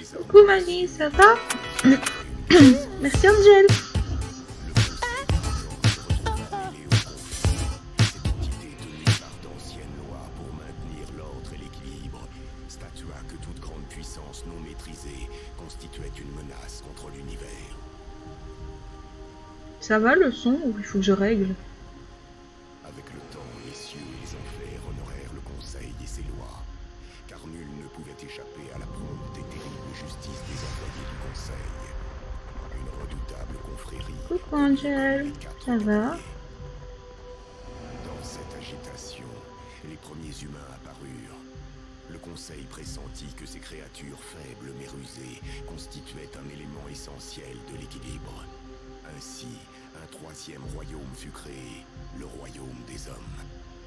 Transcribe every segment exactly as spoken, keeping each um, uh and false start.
Coucou Mani, ça va? Merci Angel. Non maîtrisée constituait une menace contre l'univers. Ça va le son ou il faut que je règle? Avec le temps, les cieux et les enfers honorèrent le conseil et ses lois, car nul ne pouvait échapper à la prompte et terrible justice des employés du conseil. Une redoutable confrérie. Coucou Angel, ça va? Dans cette agitation, les premiers humains apparurent. Le conseil pressentit que ces créatures faibles mais rusées constituaient un élément essentiel de l'équilibre. Ainsi, un troisième royaume fut créé, le royaume des hommes.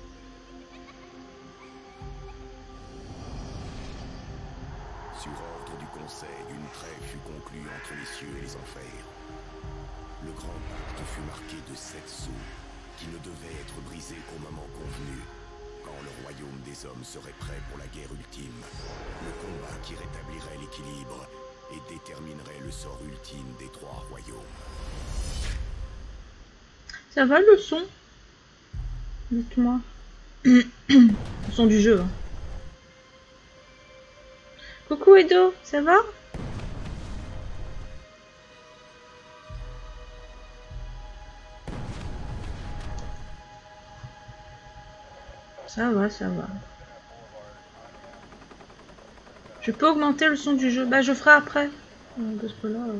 Sur ordre du conseil, une trêve fut conclue entre les cieux et les enfers. Le grand pacte fut marqué de sept sceaux, qui ne devaient être brisés qu'au moment convenu. Quand le royaume des hommes serait prêt pour la guerre ultime, le combat qui rétablirait l'équilibre et déterminerait le sort ultime des trois royaumes. Ça va le son? Dites-moi. Le son du jeu. Hein. Coucou Edo, ça va? Ça va, ça va. Je peux augmenter le son du jeu. Bah, je ferai après. Parce que là... Euh...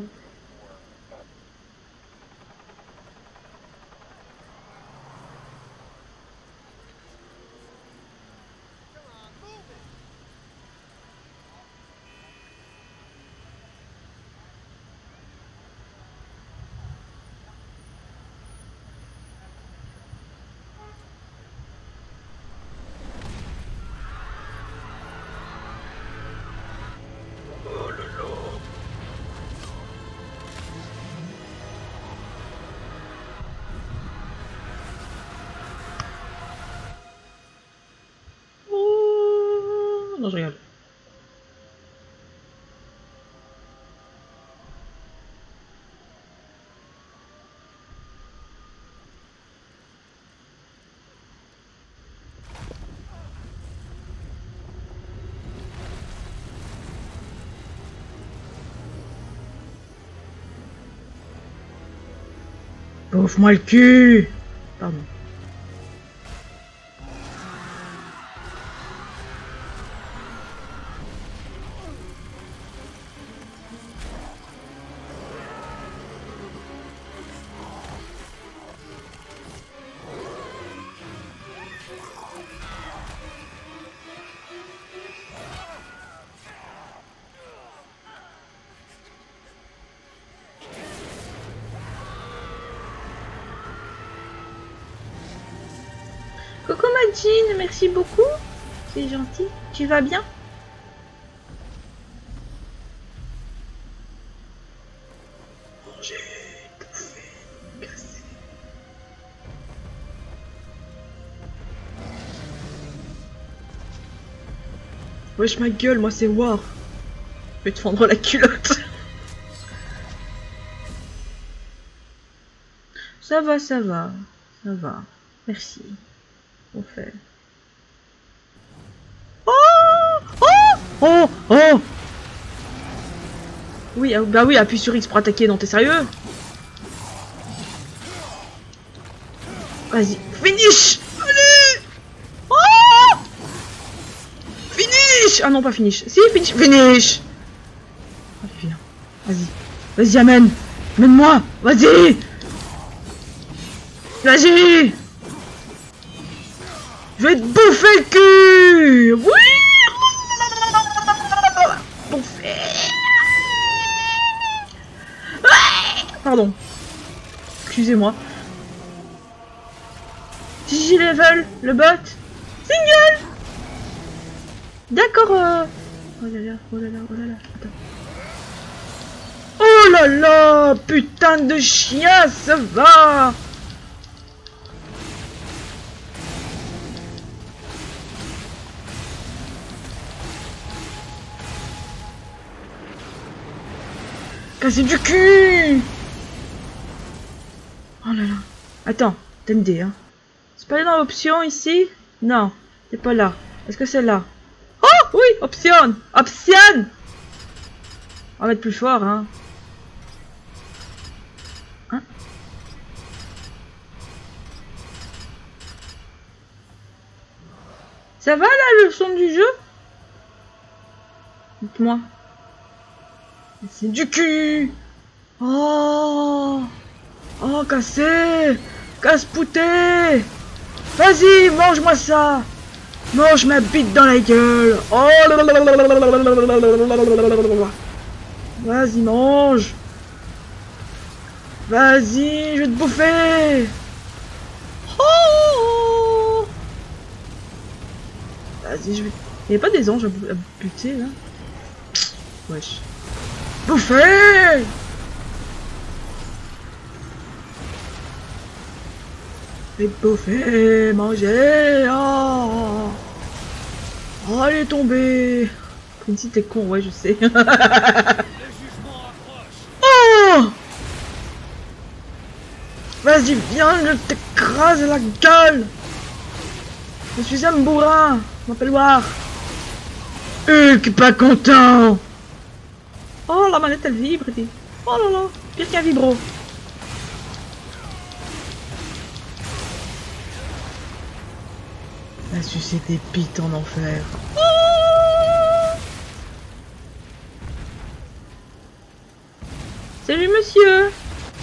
Non, je regarde. Bouffe-moi le cul! Pardon. Coucou Majin, merci beaucoup. C'est gentil. Tu vas bien? Manger, bouffer, casser. Wesh ma gueule, moi c'est War. Je vais te fendre la culotte. Ça va, ça va. Ça va. Merci. On fait. Oh oh oh oh. Oui, bah oui, appuie sur X pour attaquer. Non, t'es sérieux? Vas-y, finish. Allez. Oh, finish. Ah non, pas finish. Si, finish. Finish. Oh, viens. Vas-y. Vas-y, amène. Amène-moi. Vas-y. Vas-y. Je vais te bouffer le cul. Oui. Bouffer. Pardon. Excusez-moi. G G level, le bot. Single. D'accord. Euh... Oh là là, oh là là, oh là là. Attends. Oh là là, putain de chien, ça va. Casser du cul. Oh là là. Attends, t'as une idée, hein. C'est pas dans l'option ici? Non, c'est pas là. Est-ce que c'est là? Oh oui, option. Option. On va mettre plus fort, hein. Hein? Ça va là, le son du jeu? Dites-moi. C'est du cul. Oh. Oh, cassé. Casse-pouté. Vas-y, mange-moi ça. Mange ma bite dans la gueule. Oh. Vas-y, mange. Vas-y, je vais te bouffer. Oh. Vas-y, je vais... Il n'y a pas des anges à buter, là? Wesh. Bouffer. Et bouffer, manger. Oh, oh, elle est tombée. Quincy, t'es con, ouais, je sais. Oh. Vas-y, viens, je t'écrase la gueule. Je suis un bourrin. Je m'appelle War. Hulk, pas content. Oh, la manette, elle vibre. Dis. Oh là là, pire qu'un vibro. La sucer des pites en enfer. Oh. Salut, monsieur.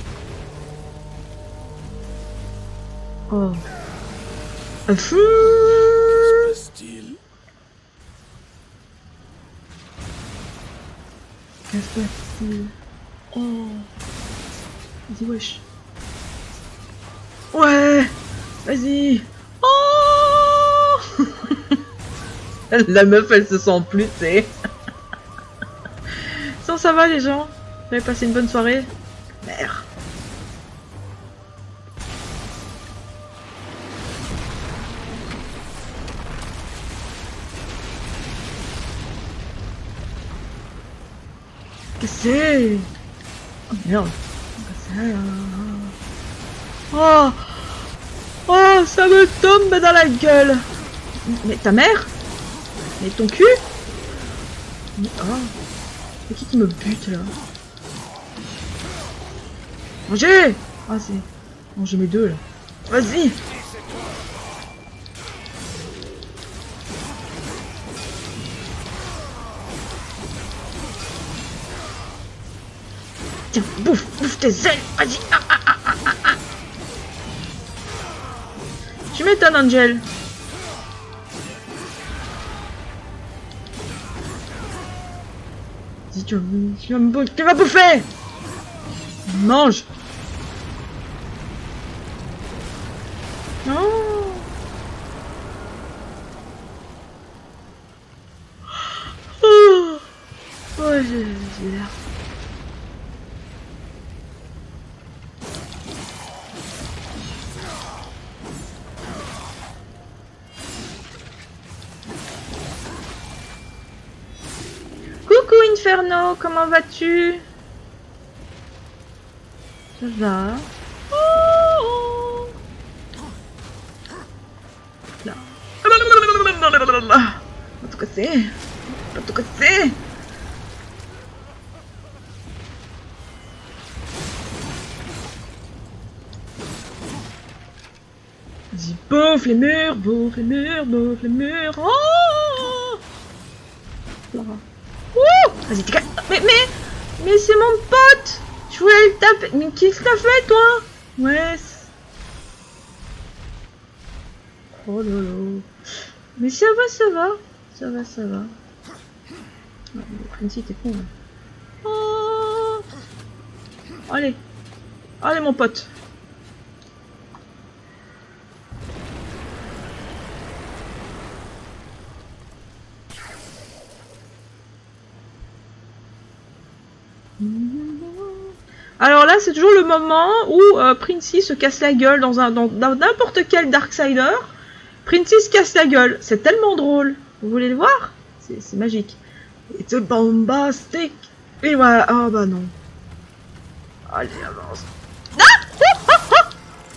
Oh. Un fou. Casse-toi-t-il. Oh. Vas-y, wesh. Ouais. Vas-y. Oh. La meuf, elle se sent plus, tu sais. Ça, ça va, les gens? Vous avez passé une bonne soirée? Merde. Cassé. Oh merde. Cassé. Oh. Oh, ça me tombe dans la gueule. Mais ta mère? Mais ton cul? Mais oh. C'est qui qui me bute là? Mangez. Ah c'est... Mangez mes deux là. Vas-y. Tiens, bouffe, bouffe tes ailes, vas-y. Ah, ah, ah, ah, ah, ah. Tu m'étonnes, Angel. Vas-y, tu vas, tu vas me bouffer, tu vas bouffer. Mange. Non. Oh, ouais, j'ai l'air. Inferno, comment vas-tu? Ça va. Oh. Là. Pas tout casser. Pas tout casser. Vas-y, bouffe les murs, bouffe les murs, bouffe les murs. Oh. Là. Vas-y, t'es... Mais, mais, mais c'est mon pote. Je voulais le taper. Mais qu'est-ce que t'as fait, toi? Ouais. Oh là là. Mais ça va, ça va. Ça va, ça va. Ah, le Quincy, t'es con. Oh. Allez. Allez, mon pote. Alors là, c'est toujours le moment où euh, Princey se casse la gueule dans un dans n'importe quel Darksider. Princey se casse la gueule. C'est tellement drôle. Vous voulez le voir? C'est magique. It's a bombastic. Et voilà. Ah bah non. Allez, avance. Ah oh, oh, oh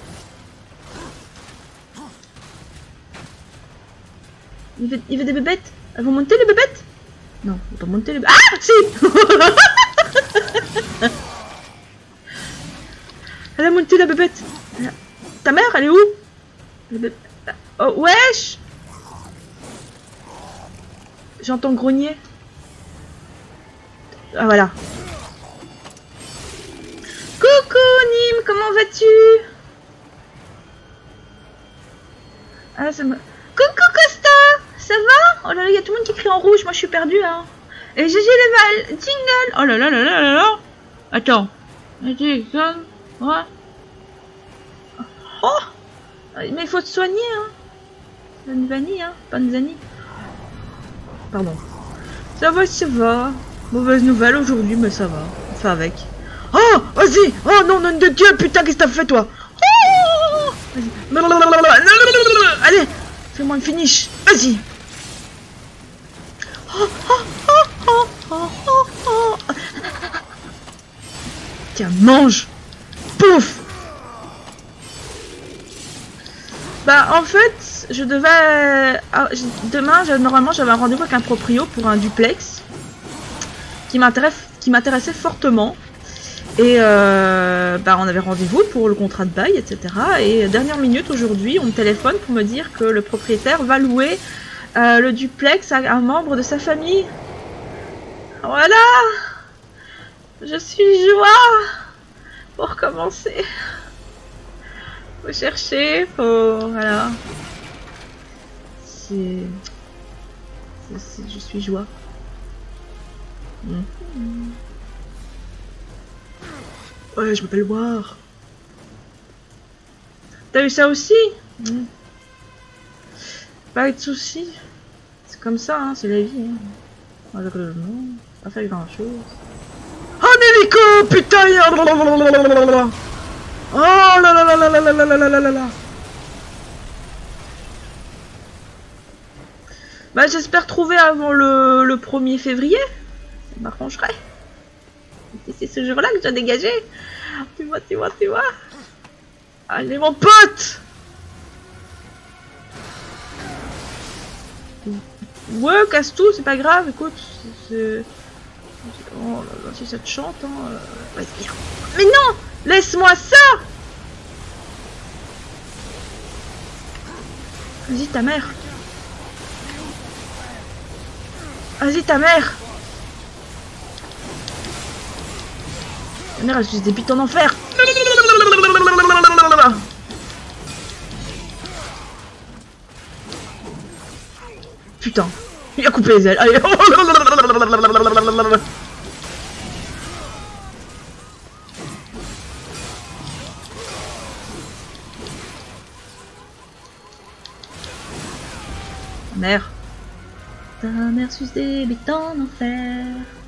il, veut, il veut des bébêtes. Elles vont monter les bébêtes? Non, ils vont pas monter les bébêtes. Ah si. Elle a monté la bébête. Ta mère, elle est où? Oh, wesh. J'entends grogner. Ah voilà. Coucou Nîmes, comment vas-tu? Ah ça me... Coucou Costa, ça va? Oh là là, il y a tout le monde qui crie en rouge, moi je suis perdue hein. Et G G Leval, jingle. Oh là là là là là là. Attends. Ouais. Oh. Mais il faut se soigner hein. Vanille, hein, Panzani. Pardon. Ça va, ça va. Mauvaise nouvelle aujourd'hui, mais ça va. On fait avec. Oh, vas-y. Oh non, nom de Dieu, putain, qu'est-ce que t'as fait, toi? Oh, vas-y. Allez, fais-moi une finish. Vas-y. Oh, oh, oh, oh, oh, oh. Tiens, mange. Pouf. Bah, en fait, je devais... Ah, je... Demain, je... normalement, j'avais un rendez-vous avec un proprio pour un duplex qui m'intéressait fortement. Et euh, bah, on avait rendez-vous pour le contrat de bail, et cetera. Et dernière minute, aujourd'hui, on me téléphone pour me dire que le propriétaire va louer euh, le duplex à un membre de sa famille. Voilà. Je suis joie pour commencer. Faut chercher, faut... Voilà. C'est... Je suis joie. Mmh. Ouais, je m'appelle War. T'as eu ça aussi? Mmh. Pas de soucis. C'est comme ça, hein, c'est la vie. Hein. Malheureusement, pas fait grand chose. Oh, Nélico, putain! Oh là là là là là là là là là là là. Bah j'espère trouver avant le, le premier février. Ça m'arrangerait. C'est ce jour-là que j'ai dégagé. Tu vois, tu vois, tu vois. Allez mon pote. Ouais, casse tout, c'est pas grave, écoute. C'est... Oh là là, si ça te chante, hein. Vas-y. Mais non! Laisse-moi ça! Vas-y ta mère. Vas-y ta mère. Ta mère elle se débite en enfer. Putain, il a coupé les ailes. Allez. Mère. Ta mère suce des bites en enfer.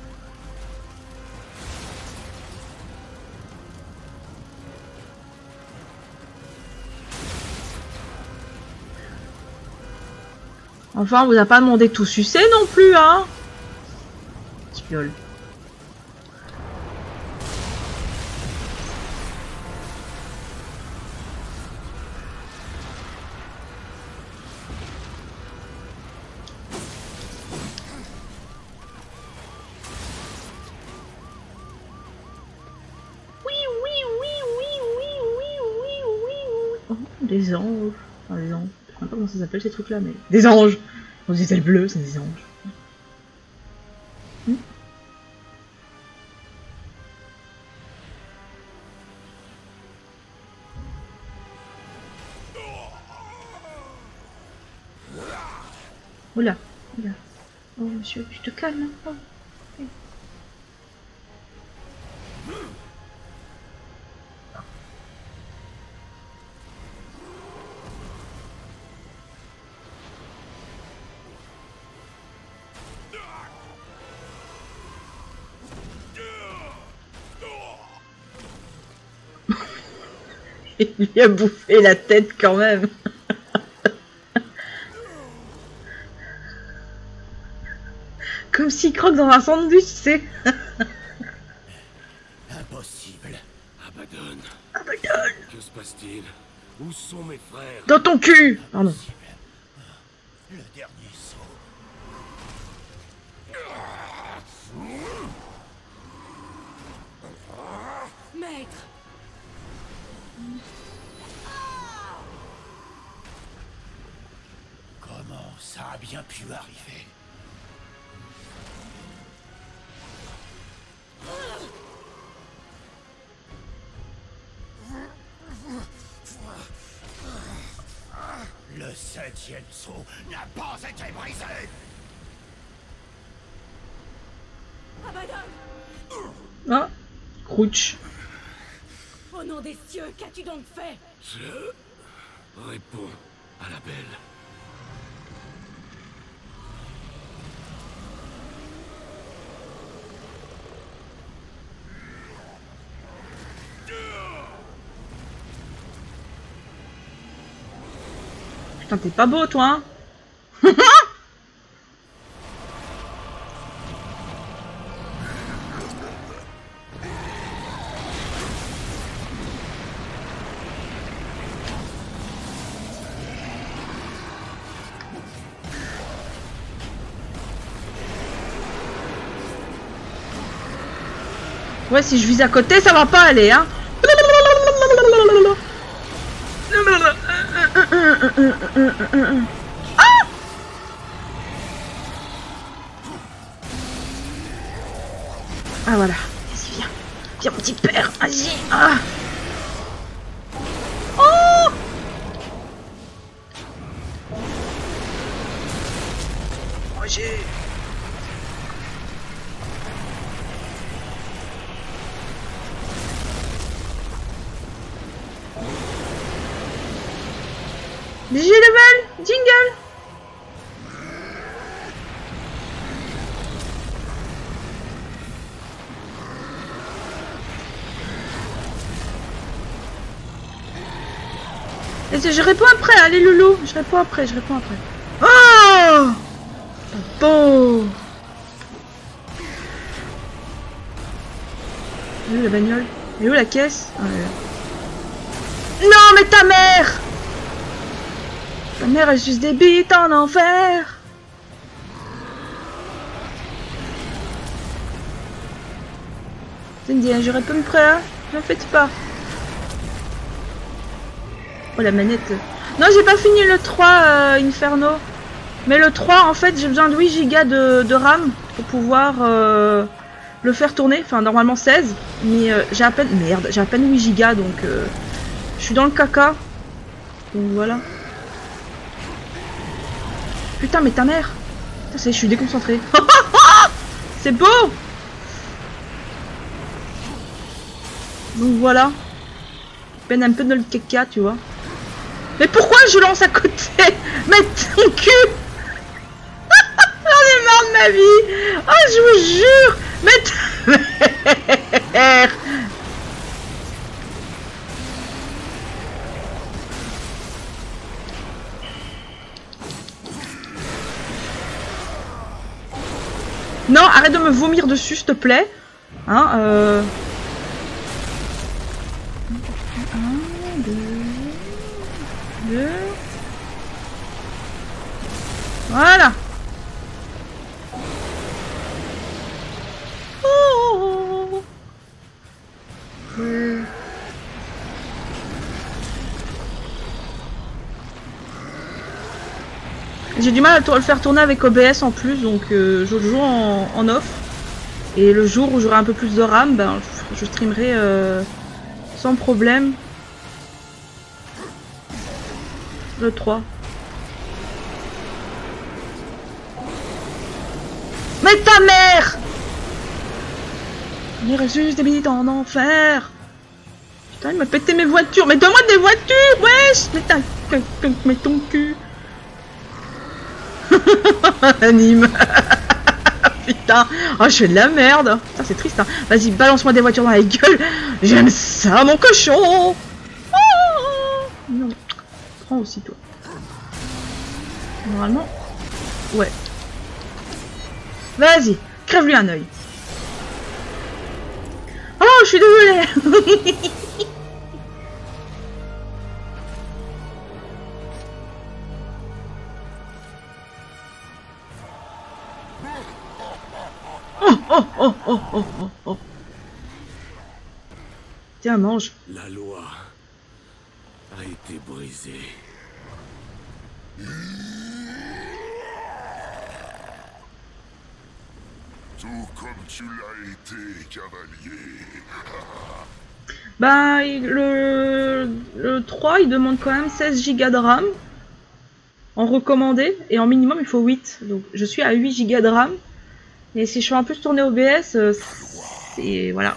Enfin, on vous a pas demandé de tout sucer non plus, hein. Spiole. Des anges. Enfin, des anges. Je sais pas comment ça s'appelle ces trucs là, mais. Des anges! On disait le bleu, c'est des anges. Hmm. Oula, oula. Oh monsieur, tu te calmes. Oh. Okay. Il lui a bouffé la tête quand même. Comme s'il croque dans un sandwich, tu sais. Impossible. Abaddon. Abaddon. Que se passe-t-il? Où sont mes frères? Dans ton cul. Pardon. Le dernier saut. Maître. Comment ça a bien pu arriver? Le septième saut n'a pas été brisé. Abaddon. Ah. Crouch. Au nom des cieux, qu'as-tu donc fait? Je réponds à la belle. Putain, t'es pas beau, toi, hein. Ouais, si je vise à côté, ça va pas aller, hein. Ah! Ah voilà, vas-y, viens. Viens, mon petit père, vas-y. Ah. Oh! Roger. G level, jingle. Et je réponds après, allez loulou, je réponds après, je réponds après. Oh, beau. Elle est où la bagnole? Elle est où la caisse? Ah, elle est là. Non mais ta mère! Ta mère est juste des bites en enfer. Cindy, j'aurais pas me prêt, hein? N'en faites pas. Oh la manette. Non, j'ai pas fini le trois euh, Inferno. Mais le trois, en fait, j'ai besoin de huit gigas de, de RAM pour pouvoir euh, le faire tourner. Enfin, normalement seize. Mais euh, j'ai à peine... Merde, j'ai à peine huit gigas, donc... Euh, je suis dans le caca. Donc voilà. Putain, mais ta mère. Putain, ça y est, je suis déconcentrée. C'est beau. Donc voilà. Peine un peu de le caca, tu vois. Mais pourquoi je lance à côté? Mais ton cul. J'en ai marre de ma vie. Oh, je vous jure. Mais ta mère. Non, arrête de me vomir dessus, s'il te plaît. Hein, euh... Un, deux... Deux... Voilà. Oh. Euh... J'ai du mal à le faire tourner avec O B S en plus, donc euh, je joue en, en off. Et le jour où j'aurai un peu plus de RAM, ben, je, je streamerai euh, sans problème. Le trois. Mais ta mère! Il reste juste des minutes en enfer. Putain, il m'a pété mes voitures. Mais donne-moi des voitures, wesh! Mais ta... Mais ton cul. Anime. Putain, oh je fais de la merde. Putain, c'est triste, hein. Vas-y, balance-moi des voitures dans la gueule. J'aime ça, mon cochon. Oh non, prends aussi toi. Normalement, ouais. Vas-y, crève-lui un œil. Oh, je suis désolée. Tiens, mange. La loi a été brisée. Tout comme tu l'as été, cavalier. Bah, il- le, le trois, il demande quand même seize gigas de RAM. En recommandé. Et en minimum, il faut huit. Donc, je suis à huit gigas de RAM. Et si je fais un peu tourner O B S, euh, c'est... Voilà.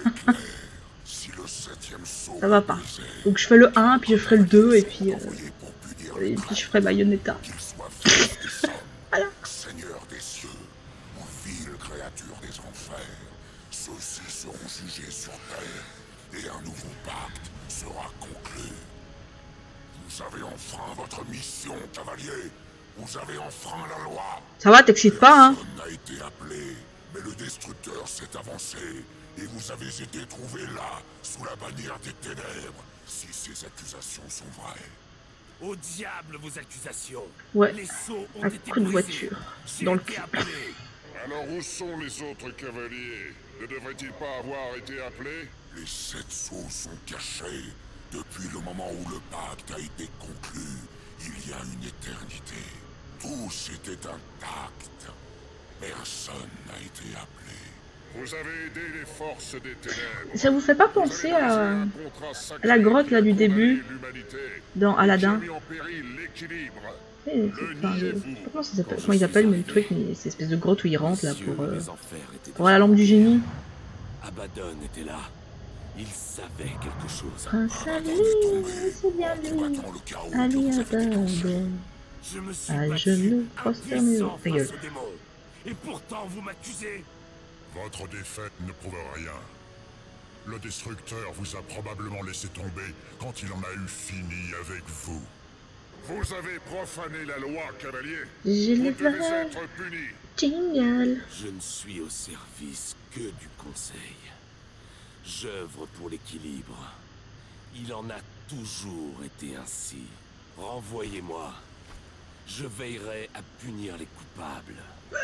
Si le septième saut Ça va pas. Donc, je fais le un, puis je ferai le deux, et puis... Euh, et puis je ferai Bayonetta. qu'il soit fils des sommes, Voilà. seigneur des cieux, ou vile créature des enfers, ceux-ci seront jugés sur terre, et un nouveau pacte sera conclu. Vous avez enfreint votre mission, cavalier. Vous avez enfreint la loi. Ça va, t'excites pas, hein? Personne n'a été appelé, mais le destructeur s'est avancé, et vous avez été trouvé là, sous la bannière des ténèbres, si ces accusations sont vraies. Au diable vos accusations. Ouais. Les sceaux ont Un été coup de brisés. voiture. J'ai Dans le été cul. appelé. Alors où sont les autres cavaliers? Ne devraient-ils pas avoir été appelés? Les sept sceaux sont cachés. Depuis le moment où le pacte a été conclu, il y a une éternité. Tous étaient intacts. Personne n'a été appelé. Vous avez aidé les forces des ténèbres. Ça vous fait pas penser à, à la grotte là du début dans Aladdin? Mis en péril l'équilibre. Eh, c'est- enfin, je- je sais pas comment ça s'appelle, comment ils appellent, mais le truc, mais c'est espèce de grotte où ils rentrent là pour, euh, Les enfers étaient pour la lampe du génie. Abaddon était là. Il savait quelque chose. Prince Ali, c'est bien lui. Combattant le chaos que Ali vous avez déclenché. Abaddon. Je me suis Ah, battu je me prosterne. impuissant Ta face gueule. au démon. Et pourtant vous m'accusez. Votre défaite ne prouve rien. Le destructeur vous a probablement laissé tomber quand il en a eu fini avec vous. Vous avez profané la loi, cavalier. Je Vous le devez veux. être puni. Jingle. Je ne suis au service que du conseil. J'œuvre pour l'équilibre. Il en a toujours été ainsi. Renvoyez-moi. Je veillerai à punir les coupables.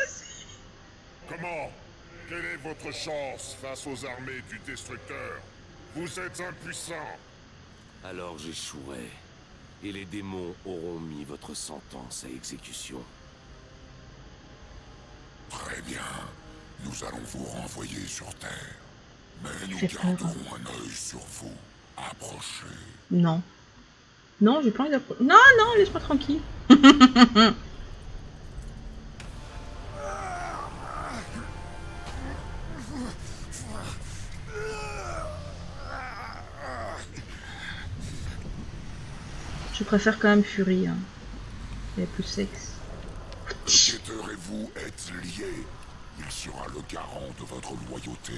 Comment? Quelle est votre chance face aux armées du destructeur? Vous êtes impuissant. Alors j'échouerai. Et les démons auront mis votre sentence à exécution. Très bien. Nous allons vous renvoyer sur Terre. Mais nous fait peur. garderons un œil sur vous. Approchez. Non. Non, j'ai pas envie d'apprendre. Non, non, laisse-moi tranquille. Je préfère quand même Fury. Hein. Il y a plus sexe. Le Quêteur et vous êtes liés. Il sera le garant de votre loyauté.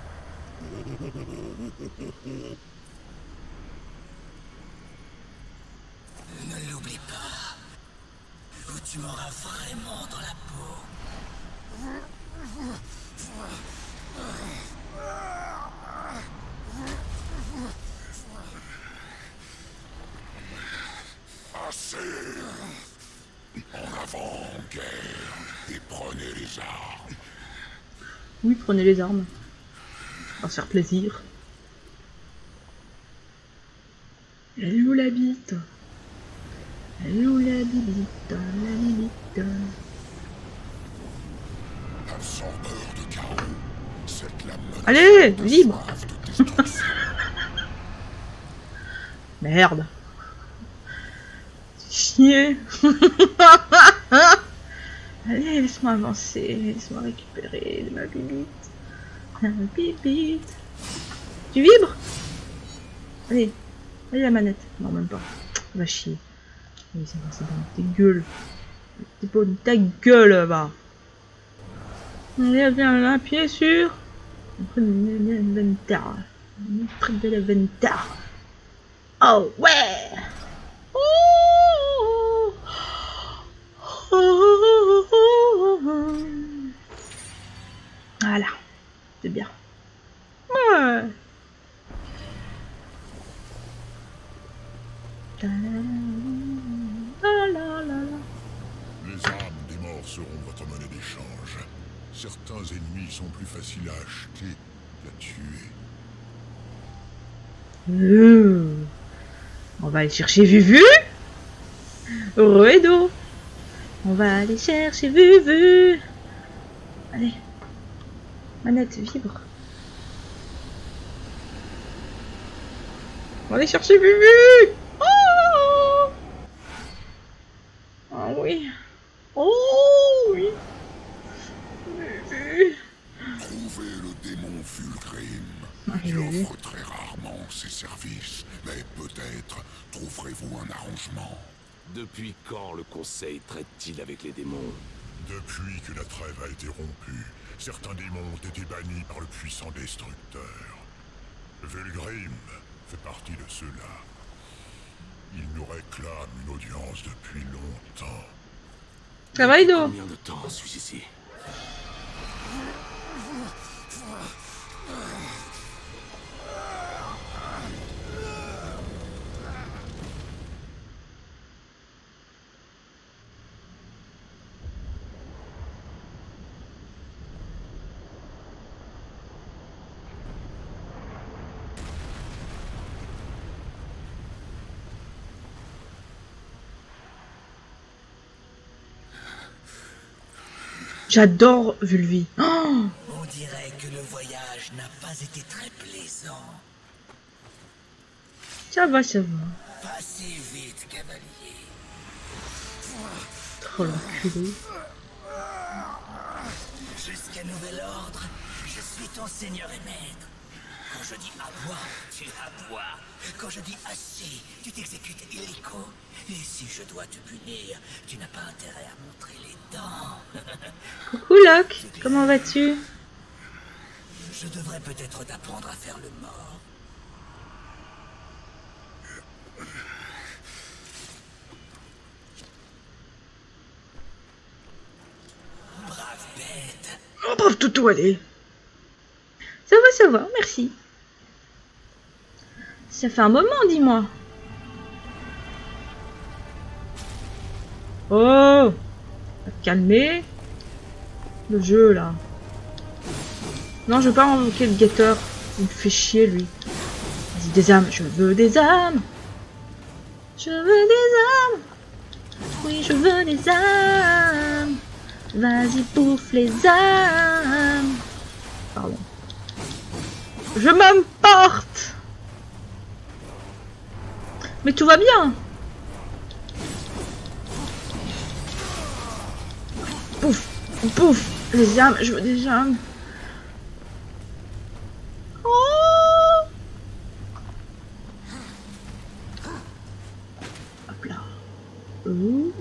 Ne l'oublie pas, ou tu m'auras vraiment dans la peau. Assez. En avant, guerre, et prenez les armes. Oui, prenez les armes. On va se faire plaisir. Elle est où la bite? Elle est où la bibite? La bibite. Absorbeur de chaos. Cette lame menace Allez, de libre. soif de destruction. Merde. Chier. Allez, laisse-moi avancer. Laisse-moi récupérer ma bibite. Ma bibite. Tu vibres? Allez. Allez, la manette. Non, même pas. Va chier. Oui, c'est bon, c'est bon. Ta gueule. T'es pas ta gueule, va. Allez, viens là, pied sur. Après, l'inventaire. Près de l'inventaire. Oh, ouais. Oh. Oh. Voilà. C'est bien. Ouais. La la la la la. Les âmes des morts seront votre monnaie d'échange. Certains ennemis sont plus faciles à acheter qu'à tuer. Euh. On va aller chercher Vuvu. Ruedo. On va aller chercher Vuvu. Allez. Manette, vibre. On va aller chercher Vuvu. Oh, oh oui. Oh oui. Vuvu. Trouvez le démon Fulgrim. Ah, Il oui. offre très rarement ses services, mais peut-être trouverez-vous un arrangement. Depuis quand le Conseil traite-t-il avec les démons? Depuis que la trêve a été rompue, certains démons ont été bannis par le puissant destructeur. Fulgrim fait partie de ceux-là. Il nous réclame une audience depuis longtemps. Travail d'eau. Combien de temps suis-je ici? J'adore Vulvi. Oh, On dirait que le voyage n'a pas été très plaisant. ça va, ça va. Pas si vite, cavalier. Trop l'enculé. Jusqu'à nouvel ordre, je suis ton seigneur et maître. Quand je dis aboie, tu aboies. Quand je dis assis, tu t'exécutes illico. Et si je dois te punir, tu n'as pas intérêt à montrer les dents. Coucou Locke, comment vas-tu? Je devrais peut-être t'apprendre à faire le mort. Brave bête. Oh brave toutou, allez. Ça va, ça va, merci. Ça fait un moment, dis-moi. Oh, va te calmer. Le jeu là. Non, je veux pas invoquer le guetteur. Il me fait chier lui. Vas-y, des âmes, je veux des âmes. Je veux des âmes. Oui, je veux des âmes. Vas-y, bouffe les âmes. Pardon. Je m'emporte. Mais tout va bien. Pouf, pouf, les âmes, je veux des âmes. Oh. Hop là. Ouh.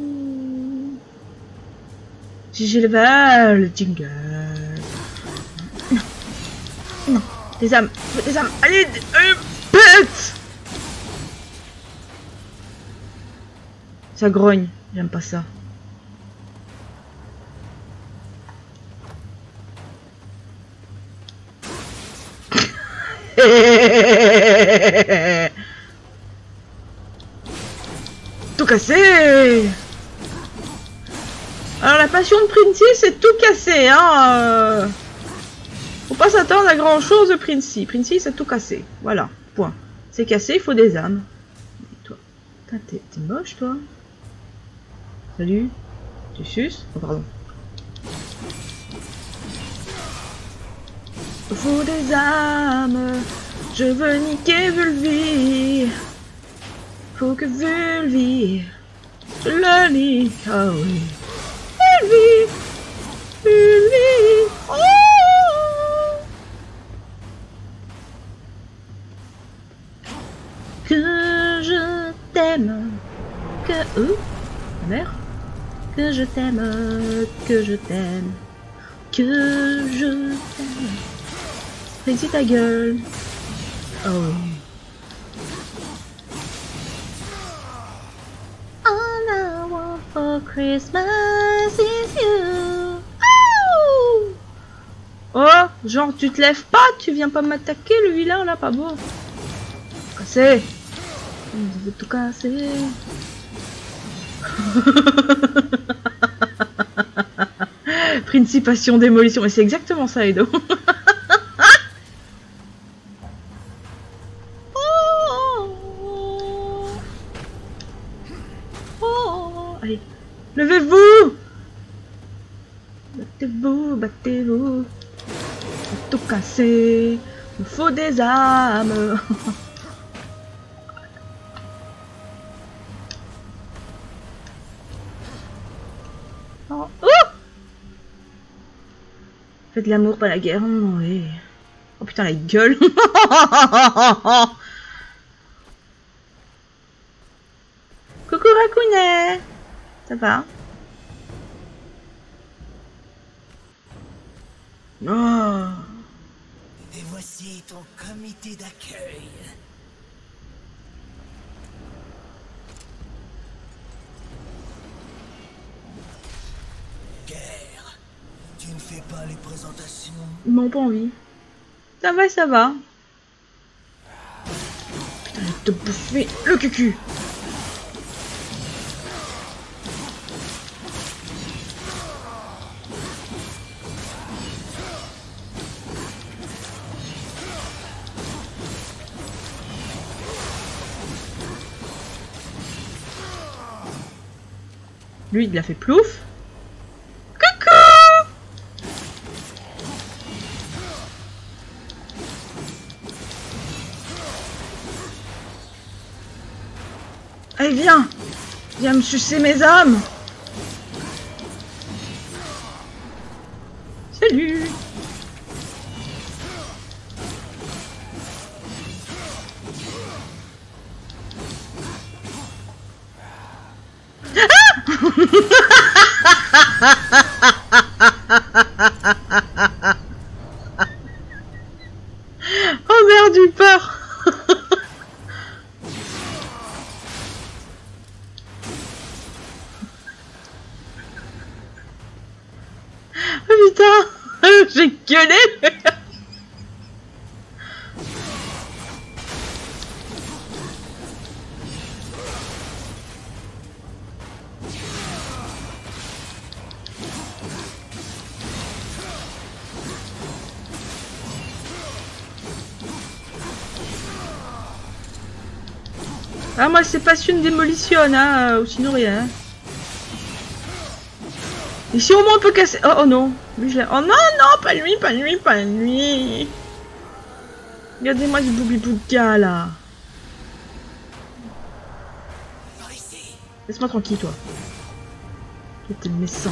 G G level, jingle. Non, non, des âmes, je veux des âmes. Allez, euh, pète. Ça grogne, j'aime pas ça. Tout cassé. Alors la passion de Princey, c'est tout cassé, hein. Euh... Faut pas s'attendre à grand chose de Princey. Princey, c'est tout cassé. Voilà, point. C'est cassé, il faut des âmes. Et toi, t'es moche, toi. Salut. Tu suces? Oh, pardon. Faut des âmes. Je veux niquer Vulvi. Faut que Vulvi. Je le nique. Ah oui. Vulvi. Vulvi. Oh. Que je t'aime. Que. Oh, ma mère. Que je t'aime. Que je t'aime. Que je t'aime. Fais-y ta gueule. Oh oui. All I want for Christmas is you. Oh, oh, genre tu te lèves pas, tu viens pas m'attaquer le vilain là, pas beau. Cassé. Je veux tout casser. Principation démolition, mais c'est exactement ça, Edo. Oh, Allez, levez-vous! Battez-vous, battez-vous. Tout casser. Il faut des âmes. Oh. Oh, faites l'amour, pas la guerre. Oh, oui. Oh putain, la gueule. Coucou Racounet. Ça va? Oh. Et voici ton comité d'accueil. Guerre, tu ne fais pas les présentations. Ils m'ont pas envie. Ça va, ça va. Putain, de te bouffer le cucu. Lui, il l'a fait plouf. Coucou! Allez, viens! Viens me sucer mes âmes! Salut! Oh merde, j'ai peur. Oh putain, j'ai gueulé. Ah, moi c'est pas une démolition, hein, ou sinon rien. Et si au moins on peut casser. Oh, oh non, lui je l'ai. Oh non, non, pas lui, pas lui, pas lui. Regardez-moi ce boubi-bouka là. Laisse-moi tranquille, toi. Toi, t'es méchant.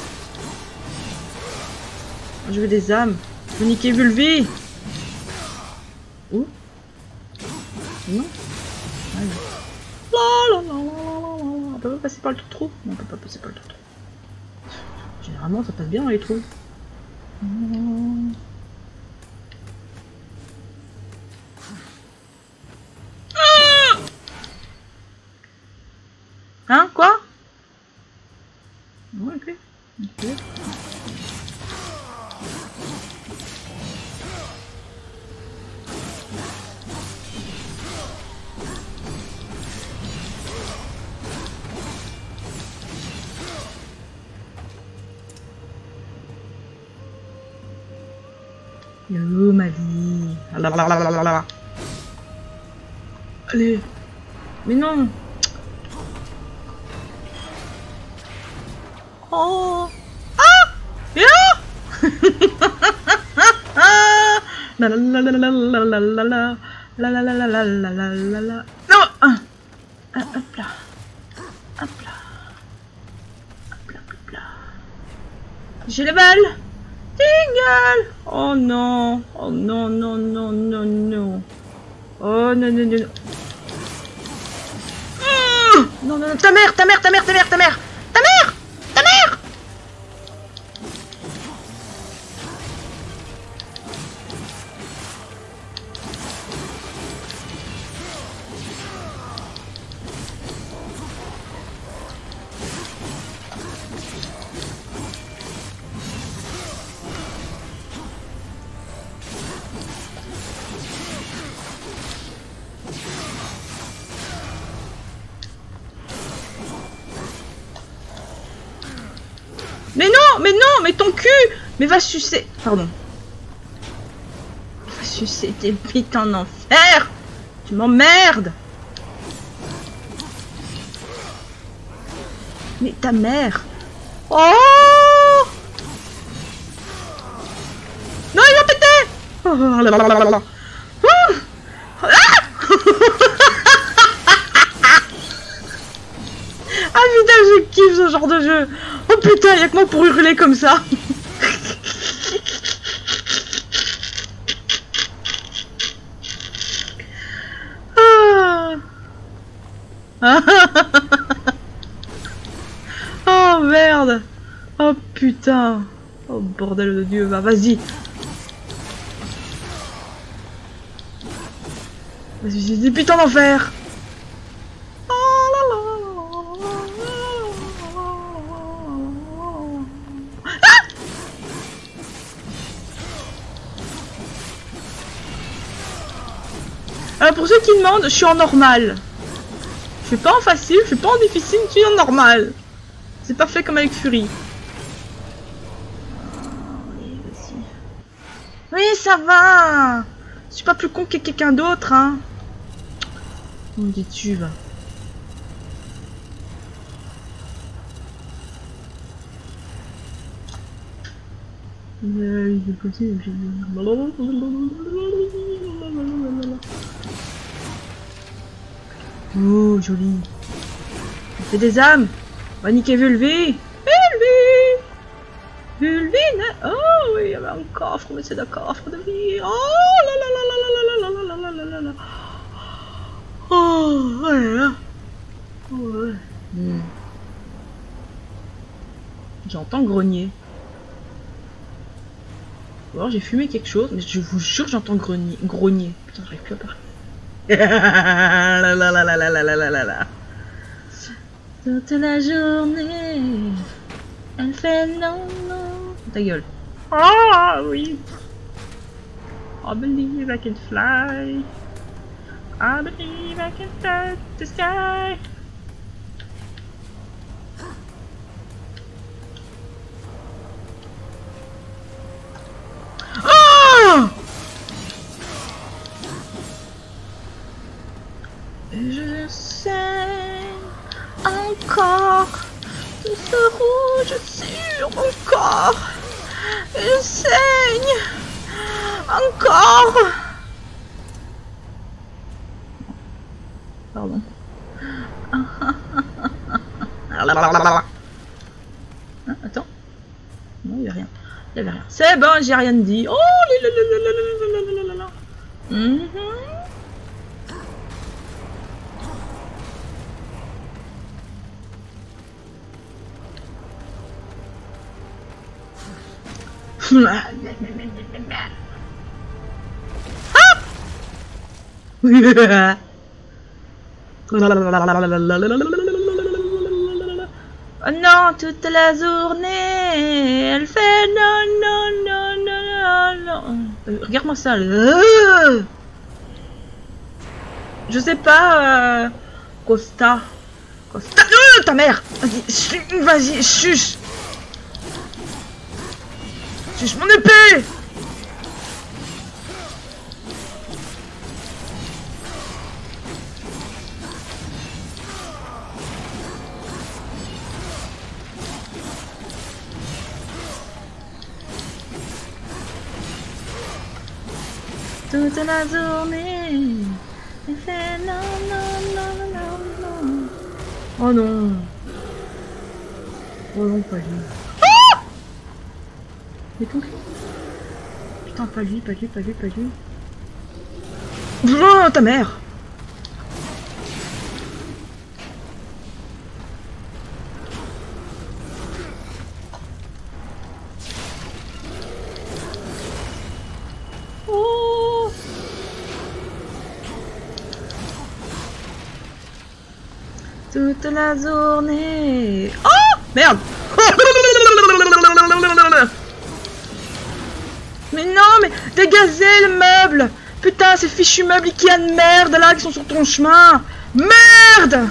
Je veux des âmes. Je veux niquer Vulvi. Où? Non. Allez. La, la, la, la, la, la. On peut pas passer par le trou? Non, on peut pas passer par le trou. Généralement, ça passe bien dans les trous. Hein? Quoi? Ouais, ok. Ok. Yo, ma vie. Allez. Mais non. Oh. Ah. Viens. La la la la la la la la la la la la la la la la la la. Non. Hop là. Hop là. Hop là, hop là. J'ai les balles. Tingle! Oh non! Oh non, non, non, non, non! Oh non, non, non! Mmh non, non, non! Ta mère! Ta mère! Ta mère! Ta mère! Ta mère! Ta mère! Ta mère! Mais non, mais non, mais ton cul. Mais va sucer. Pardon. Va sucer tes bites en enfer. Tu m'emmerdes. Mais ta mère. Oh. Non, il va péter. Oh là là là là là. Oh. Ah. Ah putain, je kiffe ce genre de jeu. Oh putain, y'a que moi pour hurler comme ça. Ah. Oh merde. Oh putain. Oh bordel de Dieu, bah vas-y. Vas-y, c'est des putains d'enfer. Alors pour ceux qui demandent, je suis en normal. Je suis pas en facile, je suis pas en difficile, je suis en normal. C'est parfait comme avec Fury. Oui, ça va. Je suis pas plus con que quelqu'un d'autre, hein. Où dis-tu, va? Oh, joli. On fait des âmes. On va niquer Vulvi. Vulvi. Vulvine. Oh oui, il y avait un coffre, mais c'est un coffre de vie. Oh là là là là là là là là là là là là. Oh, oh là là. Oh, ouais. Mm. J'entends grogner. Ou alors j'ai fumé quelque chose, mais je vous jure j'entends grogner. grogner. Putain, j'arrive plus à parler. La la la la la la la la la la. Toute la journée, elle fait non non. Ta gueule. Ah oui. I believe I can fly. I believe I can touch the sky. Oh! Je saigne encore de ce rouge sur mon corps. Je saigne encore. Pardon. Ah, attends. Non, il n'y avait rien. Il n'y avait rien. C'est bon, j'ai rien dit. Oh, là là là là là là là là là. Mm-hmm. Oh non, toute la journée, elle fait non, non, non, non, non, non. Euh, Regarde-moi ça. Euh Je sais pas, euh... Costa. Costa. Euh, ta mère. Vas-y, vas-y, chuche. Chuche mon épée. Toute la journée, elle fait non, non, non, non, non. Oh non. Oh non, pas lui. Ah! Mais tout. Putain, pas lui, pas lui, pas lui, pas lui. Oh, ta mère. Toute la journée. Oh merde. Mais non, mais dégagez le meuble. Putain, ces fichus meubles Ikea de merde là qui sont sur ton chemin. Merde.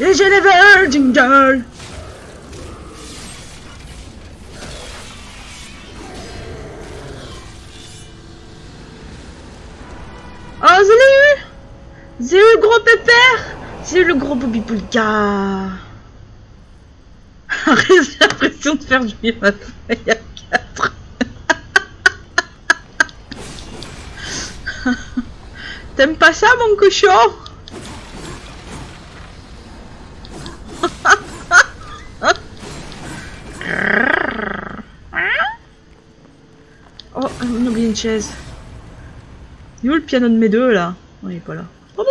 J'ai level, jingle. Oh, salut. J'ai eu le gros pépère. J'ai eu le gros Bobby Poulka. J'ai l'impression de faire jouer ma feuille à quatre. T'aimes pas ça, mon cochon? Oh, on a oublié une chaise. Il est où le piano de mes deux, là? Oh, il est pas là.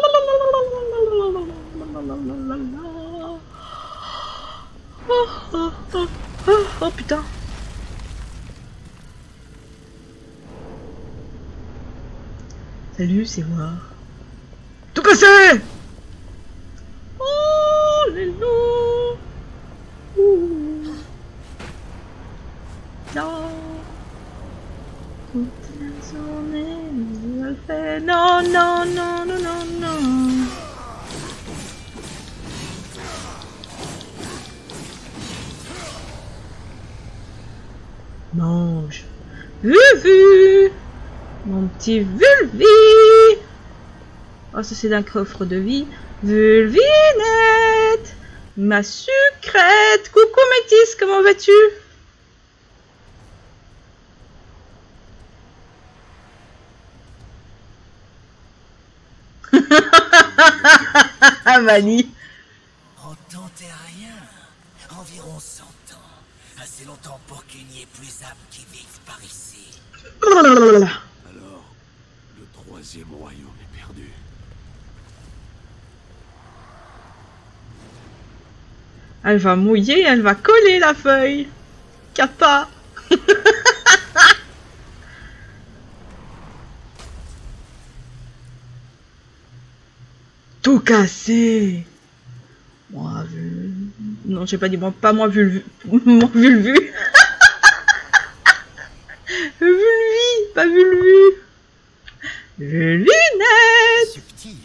Oh, oh, oh, oh, oh putain. Salut, c'est moi. Tout cassé. Oh, les loups. Ouh. Non. Toute la journée, je le fais. Non, non, non, non, non, non. Mange. Vu, vu. Mon petit Vulvi. Oh, ça c'est d'un coffre de vie. Vulvinette. Ma sucrète. Coucou métisse, comment vas-tu? Mani. Autant t'es rien. Environ cent ans. Assez longtemps pour qu'il n'y ait plus d'âmes qui vivent par ici. Alors, le troisième royaume est perdu. Elle va mouiller, elle va coller la feuille. Kappa. Tout cassé. Moi vu. Non, j'ai pas dit moi, pas moi vu le vu. Moi vu le vu. Vu le vu, pas vu le vu. Vu lunette. Subtil.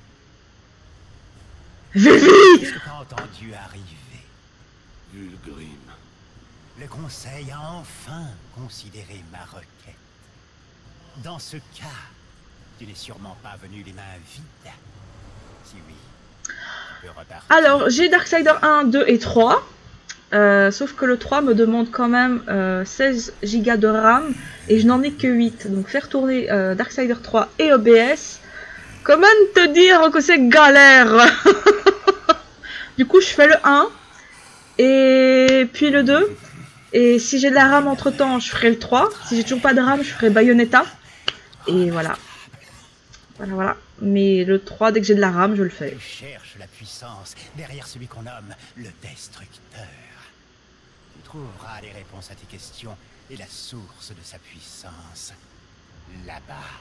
Vivi. Qu'est-ce que t'as entendu arriver? Vulgrim. Le conseil a enfin considéré ma requête. Dans ce cas, tu n'es sûrement pas venu les mains vides. Si oui, tu peux repartir. Alors, j'ai Darksider un, deux et trois. Euh, sauf que le trois me demande quand même euh, seize gigas de RAM. Et je n'en ai que huit. Donc faire tourner euh, Darksider trois et O B S. Comment te dire que c'est galère. Du coup, je fais le un. Et puis le deux. Et si j'ai de la RAM entre temps, je ferai le trois. Si j'ai toujours pas de RAM, je ferai Bayonetta. Et voilà. Voilà, voilà. Mais le trois, dès que j'ai de la RAM, je le fais. Tu cherches la puissance derrière celui qu'on nomme le Destructeur. Tu trouveras les réponses à tes questions et la source de sa puissance là-bas.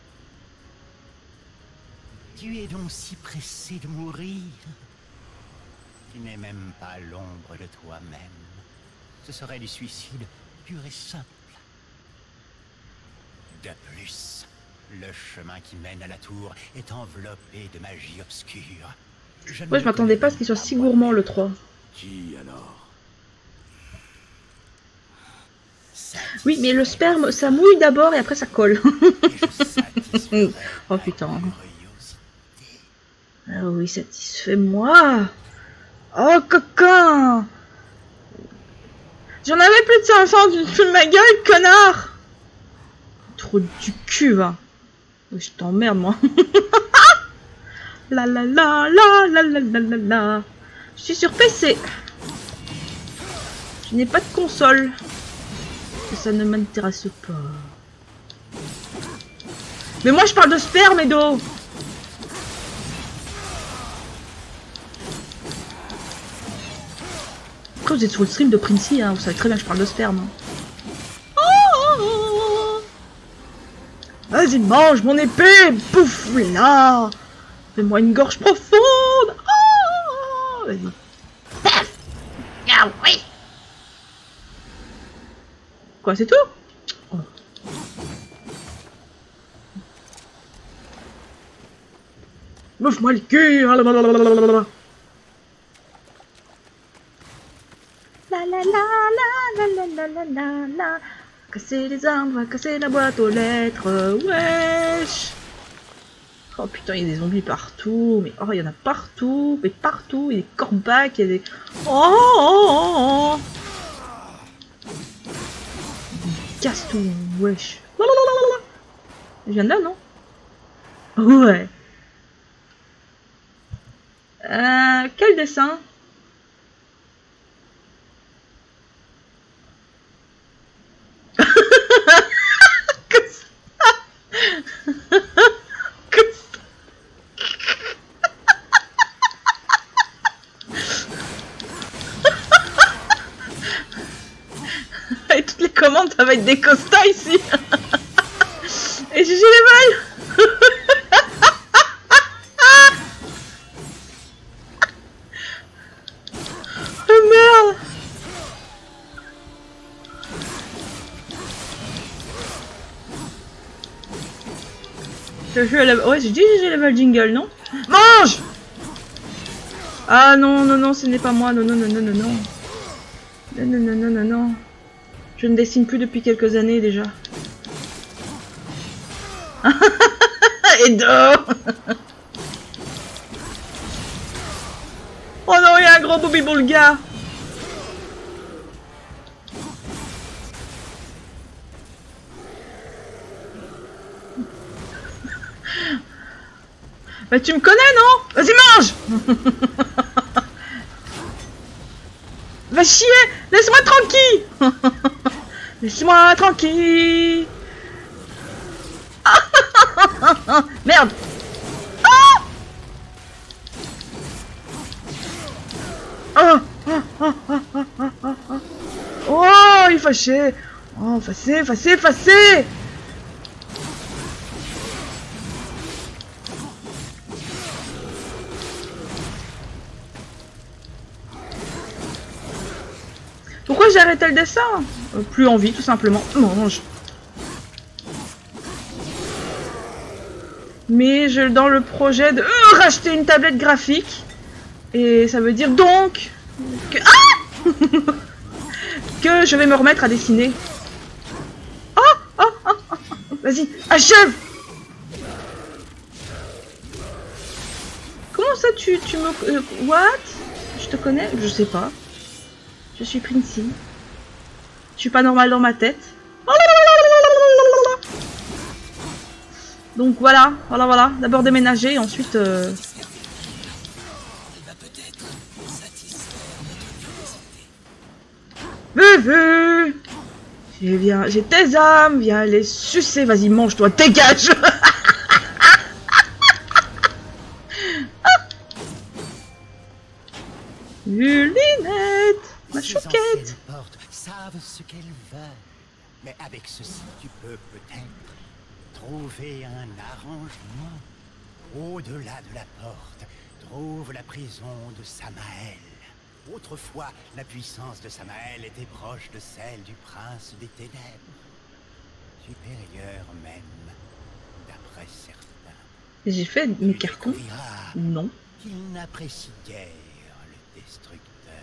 Tu es donc si pressé de mourir. Tu n'es même pas l'ombre de toi-même. Ce serait du suicide pur et simple. De plus, le chemin qui mène à la tour est enveloppé de magie obscure. Je Moi, je m'attendais pas à ce qu'il soit si gourmand le trois. Qui alors? Oui, mais le sperme, ça mouille d'abord et après ça colle. Oh putain. Ah oui, satisfais-moi. Oh, coquin. J'en avais plus de cinq cents, tu te fous de ma gueule, connard. Trop du cul, va. Je t'emmerde, moi. La la la la la la la la la. Je suis sur P C. Je n'ai pas de console. Et ça ne m'intéresse pas. Mais moi je parle de sperme et d'eau. Après vous êtes sur le stream de Princey, hein, vous savez très bien que je parle de sperme. Oh, vas-y, mange mon épée, bouffe là. Fais-moi une gorge profonde. Oh, vas-y. Ah oui. Quoi, c'est tout? Oh. Bouffe-moi le cul. la la la la la la la la la. Casser les arbres, va casser la boîte aux lettres, wesh. Oh putain, il y a des zombies partout, mais oh, il y en a partout, mais partout, il y a des corbacs, il y a des... Oh, oh, oh, oh. Ils cassent tout, wesh. Je viens de là, non? Ouais. Euh, quel dessin? Et toutes les commandes, ça va être des costas ici. Et G G les balles. Oh merde. Je joue à la... Ouais, j'ai dit G G level jingle, non? Mange. Ah non, non, non, ce n'est pas moi. Non, non, non, non, non, non. Non, non, non, non, non, non. Je ne dessine plus depuis quelques années déjà. Et deux. Oh non, il y a un gros Bobby Bull gars. Bah tu me connais, non? Vas-y, mange. Va chier. Laisse-moi tranquille. Laisse-moi tranquille. Merde. Ah. Oh, oh, oh, oh, oh, oh, oh. Oh, il est fâché. Oh, fâché, fâché, fâché. Pourquoi j'ai arrêté le dessin? euh, Plus envie, tout simplement. Mange. Mais je dans le projet de euh, racheter une tablette graphique. Et ça veut dire donc que, ah que je vais me remettre à dessiner. Oh, oh, oh, oh, oh. Vas-y, achève. Comment ça tu, tu me... Euh, what? Je te connais? Je sais pas. Je suis Princey. Je suis pas normal dans ma tête. Donc voilà, voilà, voilà. D'abord déménager, ensuite... Euh... Vu, vu. J'ai viens, j'ai tes âmes, viens les sucer. Vas-y, mange-toi, dégage. Lulinette, ma chouquette. Savent ce qu'elles veulent, mais avec ceci tu peux peut-être trouver un arrangement. Au-delà de la porte, trouve la prison de Samael. Autrefois, la puissance de Samael était proche de celle du prince des ténèbres. Supérieure même, d'après certains. J'ai fait mes cartons. Non. Qu'il n'apprécie guère le destructeur.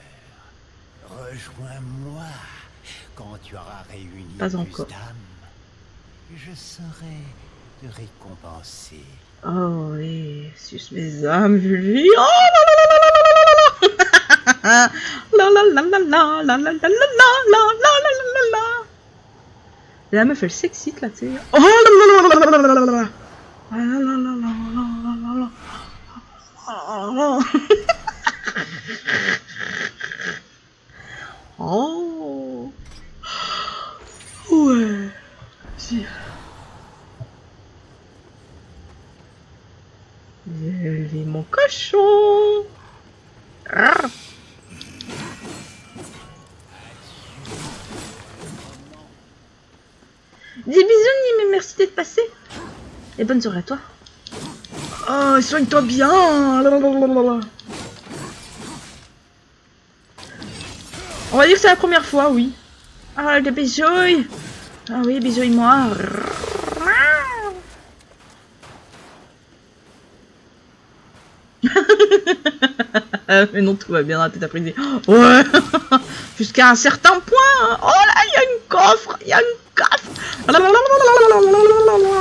Rejoins-moi quand tu auras réuni Pas encore. Je saurai te récompenser. Oh oui, suce mes âmes, Julie. Oh là là là là là là là la la la la la la la la la la la la la. La meuf elle s'excite là, tu sais. Oh là là là là là là là. Ah là là là là là là là. Oh. Ouais. Si. J'ai vu mon cochon. Ah. Des bisous, mais merci d'être passé. Et bonne soirée à toi. Oh, soigne-toi bien. On va dire que c'est la première fois, oui. Ah, des bisous. Ah oui, bisous-moi. Mais non, tout va bien dans la tête après. Ouais. Jusqu'à un certain point. Hein. Oh là, il y a une coffre. Il y a une coffre. La la la la la la la la la.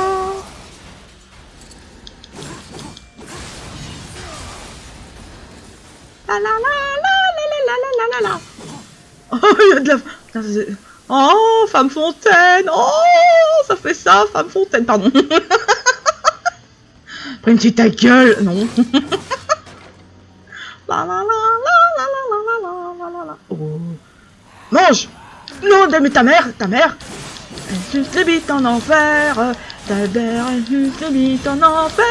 La la la la la la la la. Oh, il y a de la... Oh, femme fontaine. Oh, ça fait ça, femme fontaine. Pardon. Prends-tu ta gueule. Non. La la la la la la la la la la. Oh. Mange. Non, mais ta mère, ta mère. Elle suce les bites en enfer. Ta mère, elle suce les bites en enfer.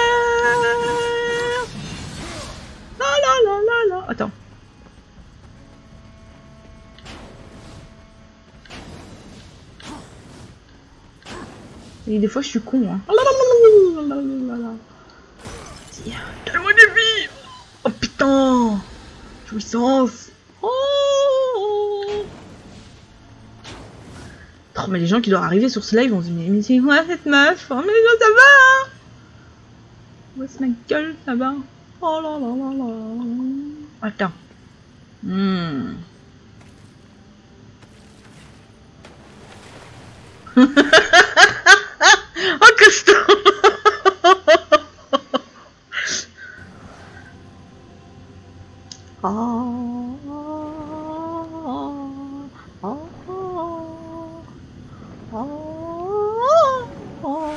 La la la la la. Attends. Et des fois je suis con hein. Donne-moi des vies. Oh putain. Jouissance. Oh. Oh mais les gens qui doivent arriver sur ce live vont se dire mais c'est quoi cette meuf? Oh mais ça va hein. Ouais c'est ma gueule ça va. Oh là là là là. Attends. Hmm. Oh costaud. Oh, oh, oh, oh, oh.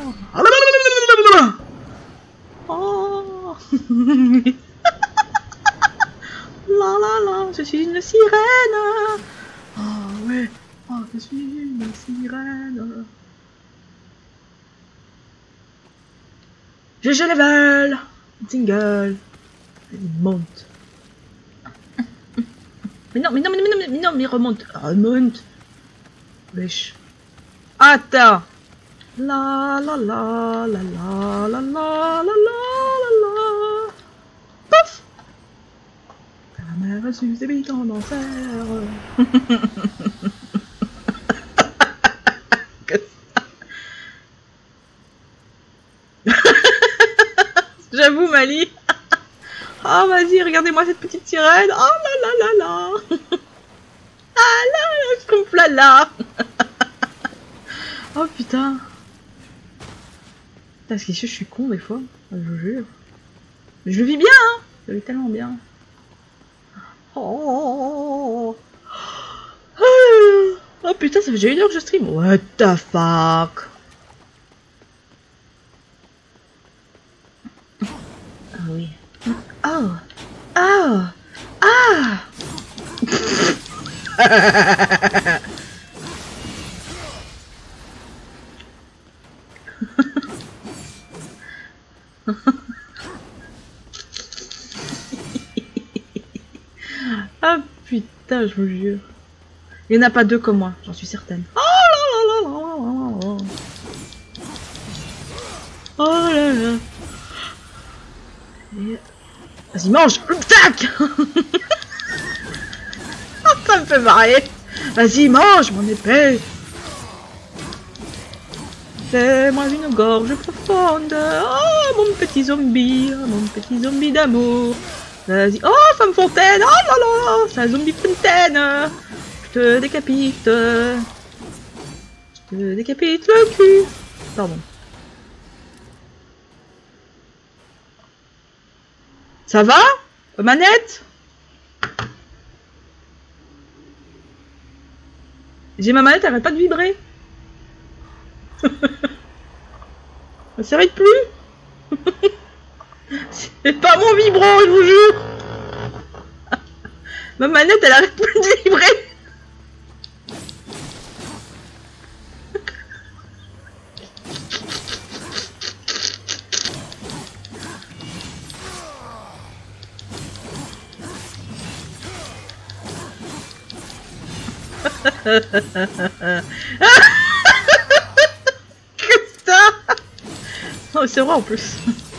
La la la, je suis une sirène. Oh ouais, oh je suis une sirène. G G level. Single. Il monte. Mais non, mais non, mais non, mais non, mais non, mais remonte. Remonte. Wesh. Attends. La la la la la la la la la la la. Pouf. Ta mère a su ses bites en enfer. J'avoue, Mali. Ah, oh, vas-y, regardez-moi cette petite sirène. Oh là là là là. Ah là là, je tombe là là. Oh putain. Parce que je suis con des fois, je vous jure. Je le vis bien, hein. Je le vis tellement bien. Oh. Oh putain, ça fait déjà une heure que je stream. What the fuck. Ah oui. Oh. Oh. Ah. Ah putain, je vous jure. Il n'y en a pas deux comme moi, j'en suis certaine. Oh là là là là là là. Oh là là. Et... vas-y, mange. Tac. Ça me fait marrer. Vas-y, mange mon épée. Fais-moi une gorge profonde. Oh, mon petit zombie. Mon petit zombie d'amour. Vas-y. Oh, femme fontaine. Oh là là. C'est un zombie fontaine. Je te décapite. Je te décapite le cul. Pardon. Ça va? Manette? J'ai ma manette, elle arrête pas de vibrer. Ça s'arrête plus. C'est pas mon vibro, je vous jure. Ma manette, elle arrête plus de vibrer. Qu'est-ce que ça? Oh, c'est vrai en plus.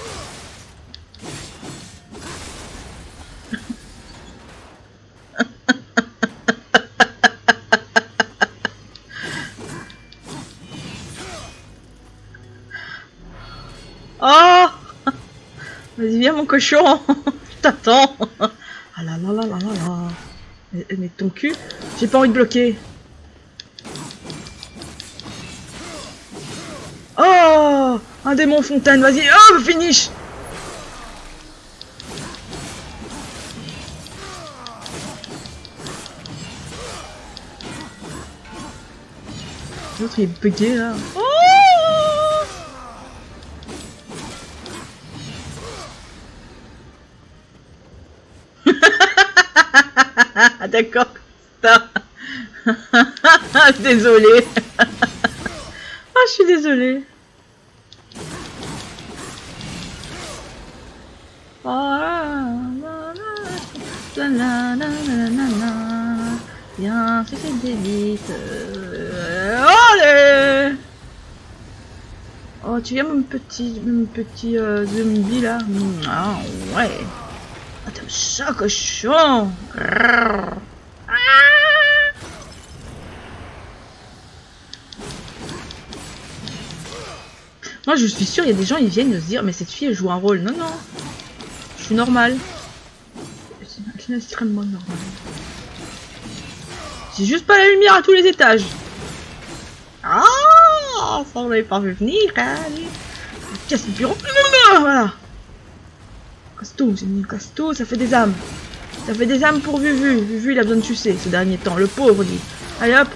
Oh, vas-y viens mon cochon. Je t'attends. Ah là là là là là là. Mais, mais ton cul. J'ai pas envie de bloquer. Oh, un démon fontaine, vas-y. Oh, finish. L'autre il est bugué là. Oh d'accord, ça. Désolée. Ah, je suis désolée. Oh là là là là là là là. Viens, fais des bites. Euh, allez. Oh, tu viens mon petit, mon petit euh, zombie là. Ah ouais. Ah, t'aimes ça, cochon. Ah. Moi, je suis sûre, il y a des gens, ils viennent de se dire, mais cette fille, elle joue un rôle. Non, non. Je suis normale. C'est extrêmement normal. J'ai juste pas la lumière à tous les étages. Ah, ça on l'avait pas vu venir. Allez. Casse le bureau. Voilà. Casto, j'ai mis Casto, ça fait des âmes. Ça fait des âmes pour Vuvu. Vuvu, il a besoin de sucer ces derniers temps. Le pauvre, dit. Allez hop.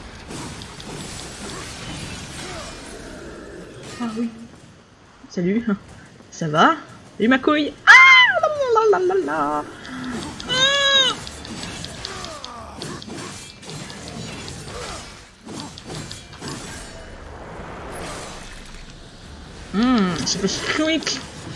Ah oui. Salut. Ça va? Salut ma couille. Ah la la la la la. Hum, ça fait squeak.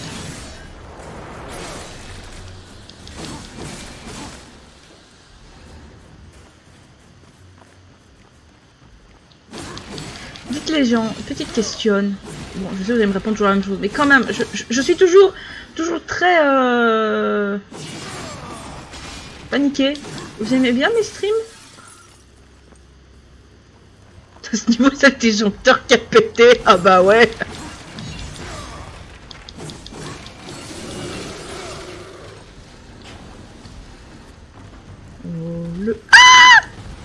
Dites les gens, petite question. Bon, je sais que vous allez me répondre toujours la même chose, mais quand même, je, je, je suis toujours, toujours très euh... paniquée. Vous aimez bien mes streams? À ce niveau, c'est le disjoncteur qui a pété. Ah bah ouais. Oh, le... Ah!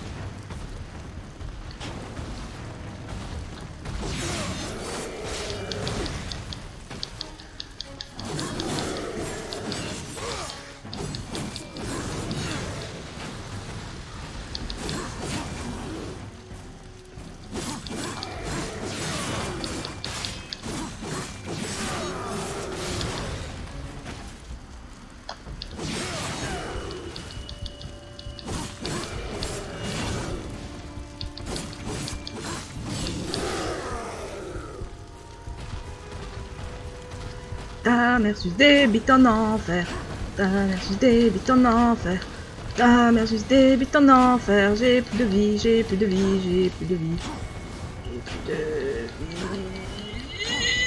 Ta mère sus débite en enfer. Ta mère sus débite en enfer. Ta mère sus débite en enfer. J'ai plus de vie, j'ai plus de vie, j'ai plus de vie. J'ai plus de vie.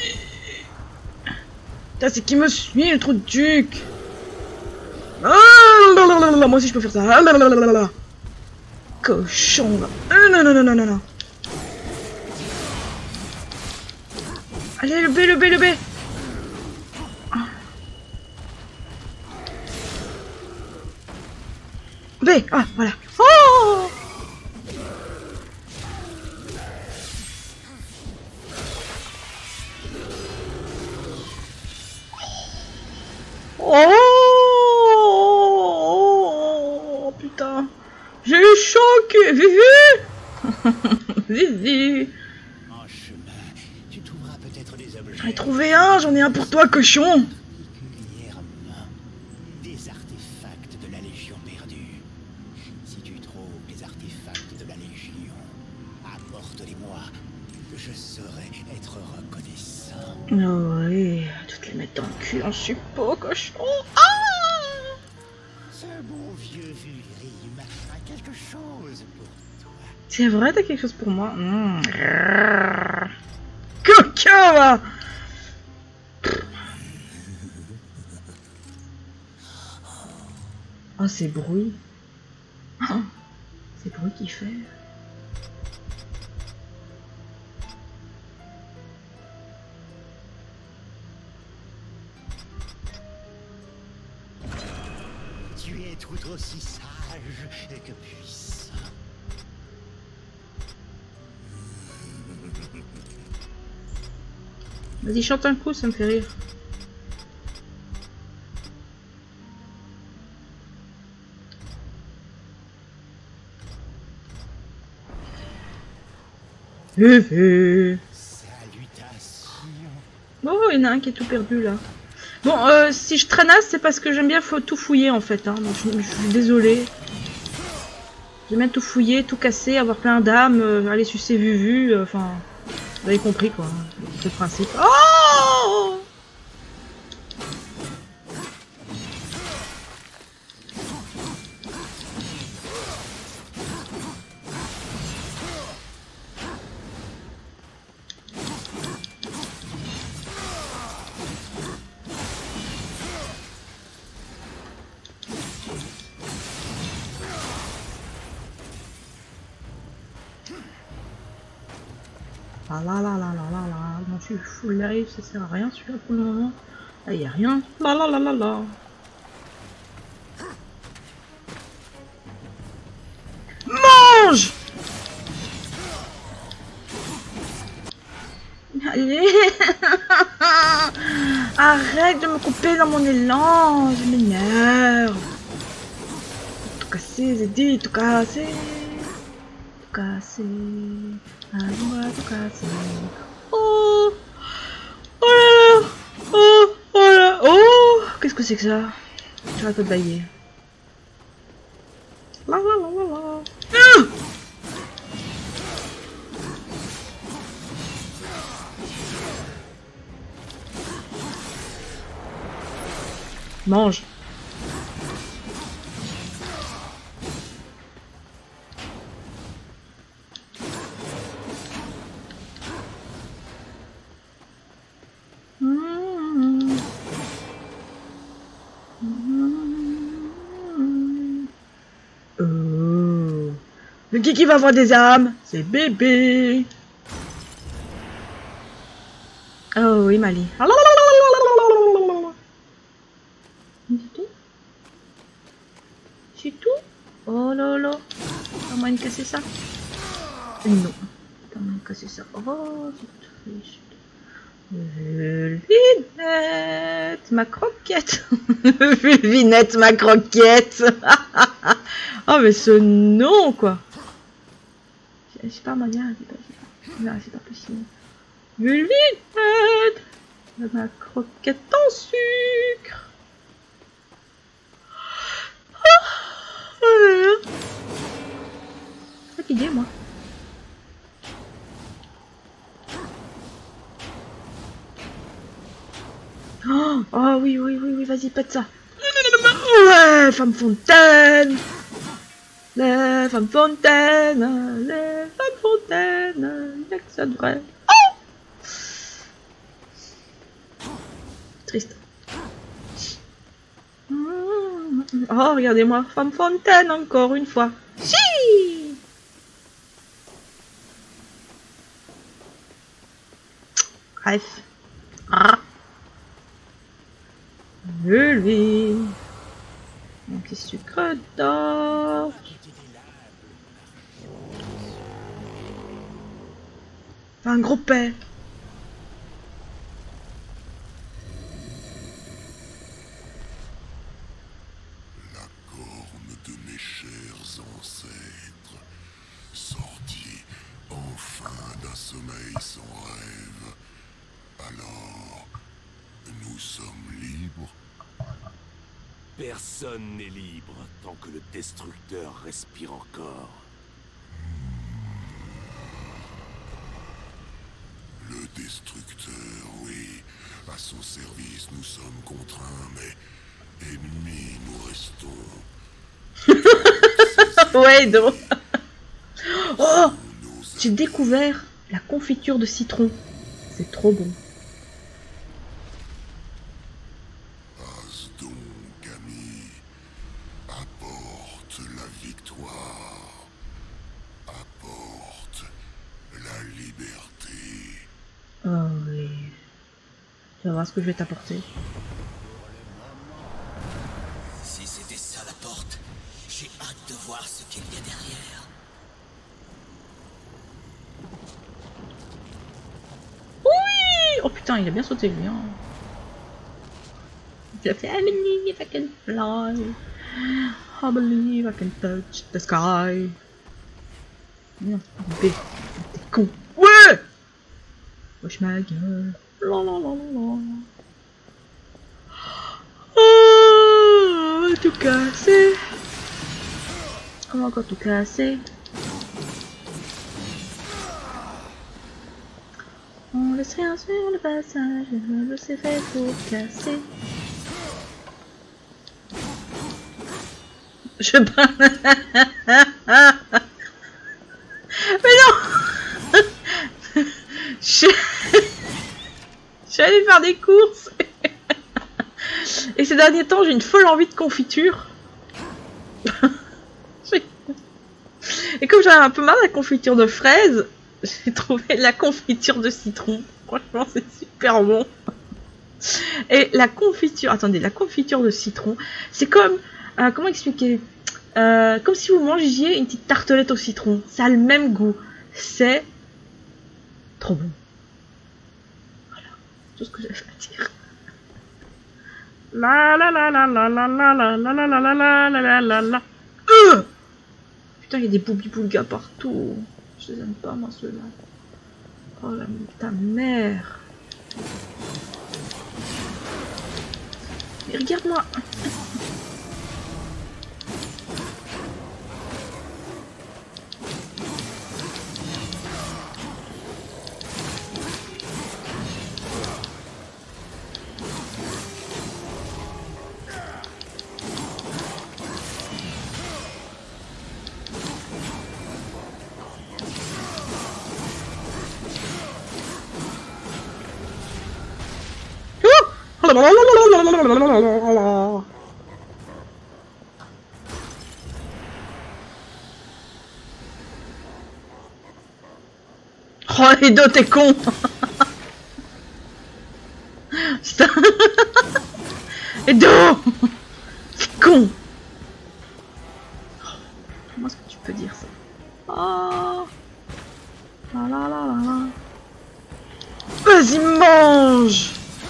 Putain, c'est qui me suit, le trou de duc. Ah, moi aussi je peux faire ça. Ah, cochon là. Ah, non, non, non, non, non, non. Allez, le B, le B, le B. B, ah, voilà. Oh, oh, putain. J'ai eu choc. Vivi. Vivi. En chemin, tu trouveras peut-être des objets. J'en ai trouvé un, j'en ai un pour toi, cochon. Particulièrement des artefacts de la Légion perdue. Si tu trouves des artefacts de la Légion, apporte-les-moi. Je saurai être reconnaissant. Oh oui, toutes les mettre dans le cul en suppos, cochon. Ah, Ce bon vieux Vulrim a quelque chose pour toi. c'est vrai, t'as quelque chose pour moi. Mmh. Coquin, va. Oh, ces bruits. Oh, ces bruits qu'il fait. Tu es tout aussi sage que puissant. Vas-y, chante un coup, ça me fait rire. Salutations. Oh, il y en a un qui est tout perdu là. Bon, euh, si je traînasse, c'est parce que j'aime bien faut tout fouiller en fait. Hein. Donc, je, je suis désolée. J'aime bien tout fouiller, tout casser, avoir plein d'âmes, euh, aller sucer vu vu. Enfin, euh, vous avez compris quoi. C'est le principe. Oh! Ah là là là là là là, non, je suis full live, ça sert à rien celui-là pour le moment. Là, il n'y a rien. Là là là là là. Mange! Allez. Arrête de me couper dans mon élan, je m'énerve. Tout casser, j'ai dit, tout casser. Tout casser. Allez-moi tout casser. Oh! Oh là là! Oh! Oh là! Oh! Qu'est-ce que c'est que ça? J'arrête pas de bailler. La la la la la. Ah! Mange. Euh... Le qui qui va avoir des âmes? C'est bébé. Oh oui, Mali. C'est tout? C'est tout? Oh là là. T'as moyen de casser ça? Non. T'as moyen de casser ça. Oh, c'est triste. Vulvinette, ma croquette. Vulvinette, ma croquette. Oh, mais ce nom, quoi. C'est pas moyen. C'est pas, non, c'est pas possible. Vulvinette, ma croquette en sucre. Fatigué, moi. Oh, oh oui, oui, oui, oui, vas-y, pète ça. Ouais, femme fontaine. Les femmes fontaines, les femmes fontaines, y'a que ça de vrai. Oh, triste. Oh, regardez-moi, femme fontaine encore une fois. Chi. Bref. Ah. Vulvi. Un petit sucre d'or. Un gros paix. La corne de mes chers ancêtres, sortie enfin d'un sommeil sans rêve. Alors, nous sommes libres. Personne n'est libre tant que le destructeur respire encore. Le destructeur, oui. À son service, nous sommes contraints, mais ennemis, nous restons. Ouais, donc. Oh, j'ai découvert la confiture de citron. C'est trop bon. Passe donc, ami. Apporte la victoire. Apporte la liberté. Oh oui. Tu vas voir ce que je vais t'apporter. Si c'était ça la porte, j'ai hâte de voir ce qu'il y a derrière. Oui. Oh putain. putain, il a bien sauté lui. Hein. Il a fait I believe I can fly. I believe I can touch the sky. Non, B. T'es con. Ouais! Wesh ma gueule. La la la la la. Oh, tout cassé. Comment encore tout cassé? On laisse rien sur le passage, le c'est fait pour casser. Je parle. Mais non. Je... Je suis allée faire des courses. Et ces derniers temps, j'ai une folle envie de confiture. Et comme j'avais un peu marre de la confiture de fraises, j'ai trouvé la confiture de citron. Franchement, c'est super bon. Et la confiture... Attendez, la confiture de citron, c'est comme... Euh, comment expliquer euh, comme si vous mangiez une petite tartelette au citron. Ça a le même goût. C'est... trop bon. Voilà. C'est tout ce que j'avais à dire. La la la la la la la la la la la la la la la la. Euh Putain, il y a des boubi-boulgas partout. Je les aime pas, moi, ceux-là. Oh la ta mère. Mais regarde-moi. Oh, Edo, t'es con. Putain. Edo, t'es con. Comment est-ce que tu peux dire ça? Oh. La la la la la. Vas-y, mange.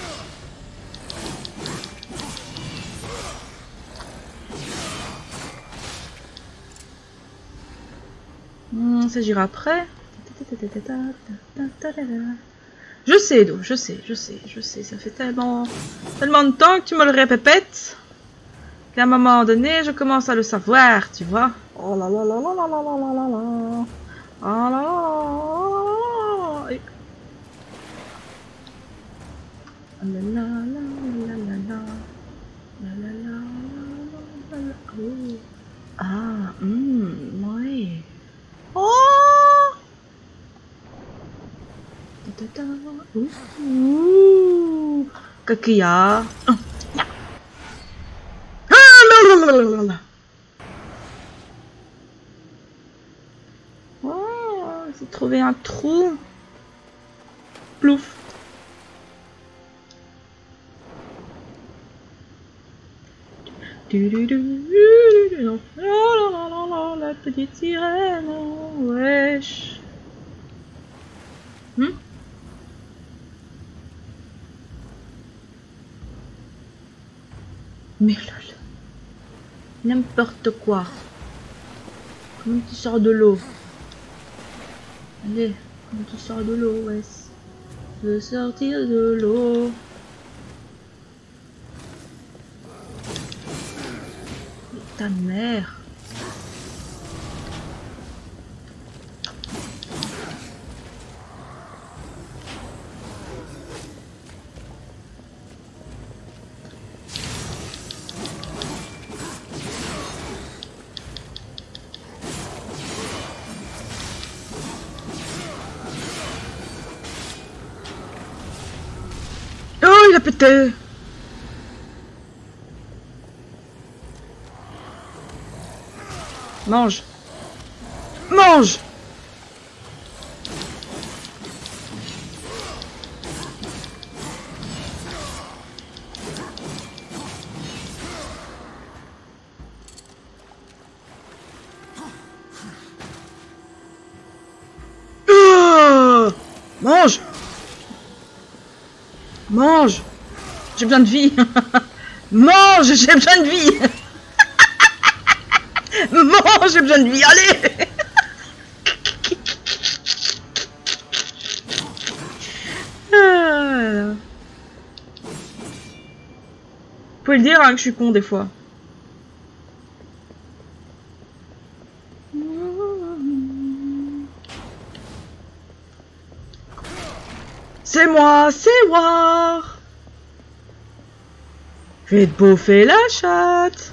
Hmm, ça j'irai après. Je sais, Edo, je sais, je sais, je sais, ça fait tellement, tellement de temps que tu me le répètes qu'à un moment donné, je commence à le savoir, tu vois. Oh là là là là là là là là là là. Oh là là là là là. La la la la la la. La la la la la la. Oh. Ah, hum, ouais. Oh. Ouh, Kakia. Oh, j'ai trouvé un trou. Plouf. Oh là là là, la petite sirène. Wesh. Hmm? Mais lol. N'importe quoi. Comment tu sors de l'eau? Allez, comment tu sors de l'eau, ouais. Je veux sortir de l'eau. Ta mère. Oh, il a pété. Mange. Mange. Euh, mange. Mange. J'ai besoin de vie. Mange, j'ai besoin de vie. Mange, j'ai besoin de vie. Allez. Ah. Vous pouvez le dire hein, que je suis con des fois. C'est moi, c'est moi. Je vais te bouffer la chatte.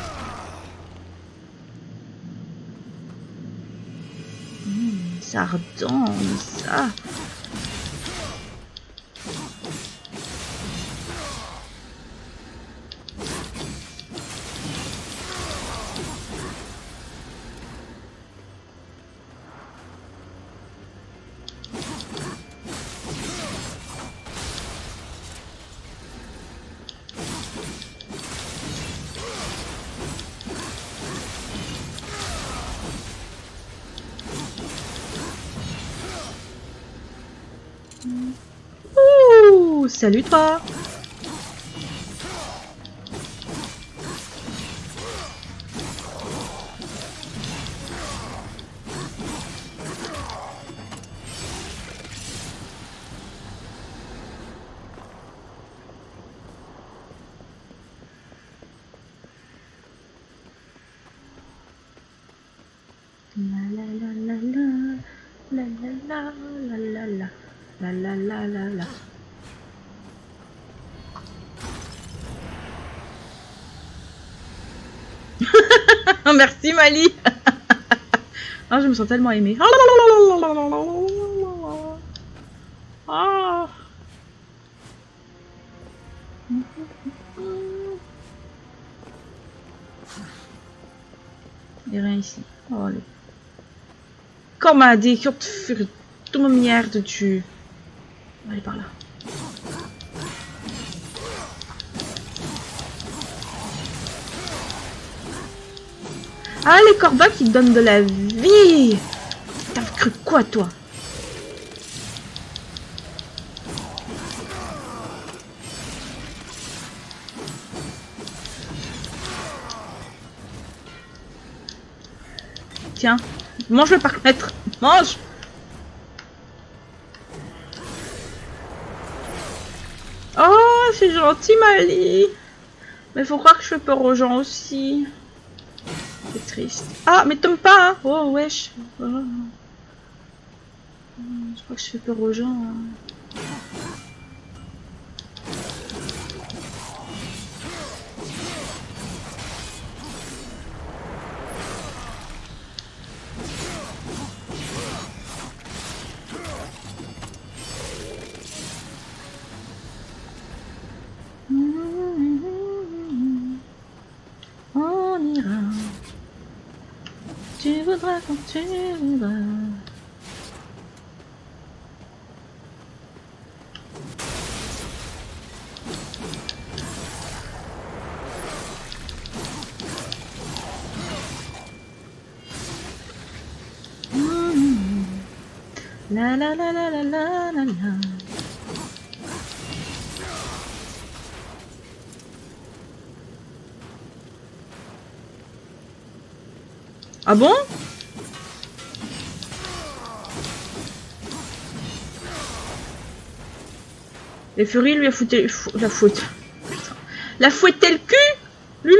Mmh, ça redonne, ça. Ouh, salut toi. La la la la la la la la la la la la la la. Merci Mali. Ah, je me sens tellement aimée. Ah. Il n'y a rien ici. Oh, allez. Kom maar, die godverdomme merde tu. Allez par là. Ah, les corbats qui donnent de la vie. T'as cru quoi, toi? Tiens, mange-le par contre. Mange. Oh, c'est gentil, Mali. Mais faut croire que je fais peur aux gens aussi. C'est triste. Ah, mais tombe pas, hein. Oh, wesh. Oh. Je crois que je fais peur aux gens. Hein. On ira. Tu voudras quand tu voudras. Mmh. La la la la la la la la. Ah bon? Et Fury lui a fouté la faute. La fouetté le cul, Lulu.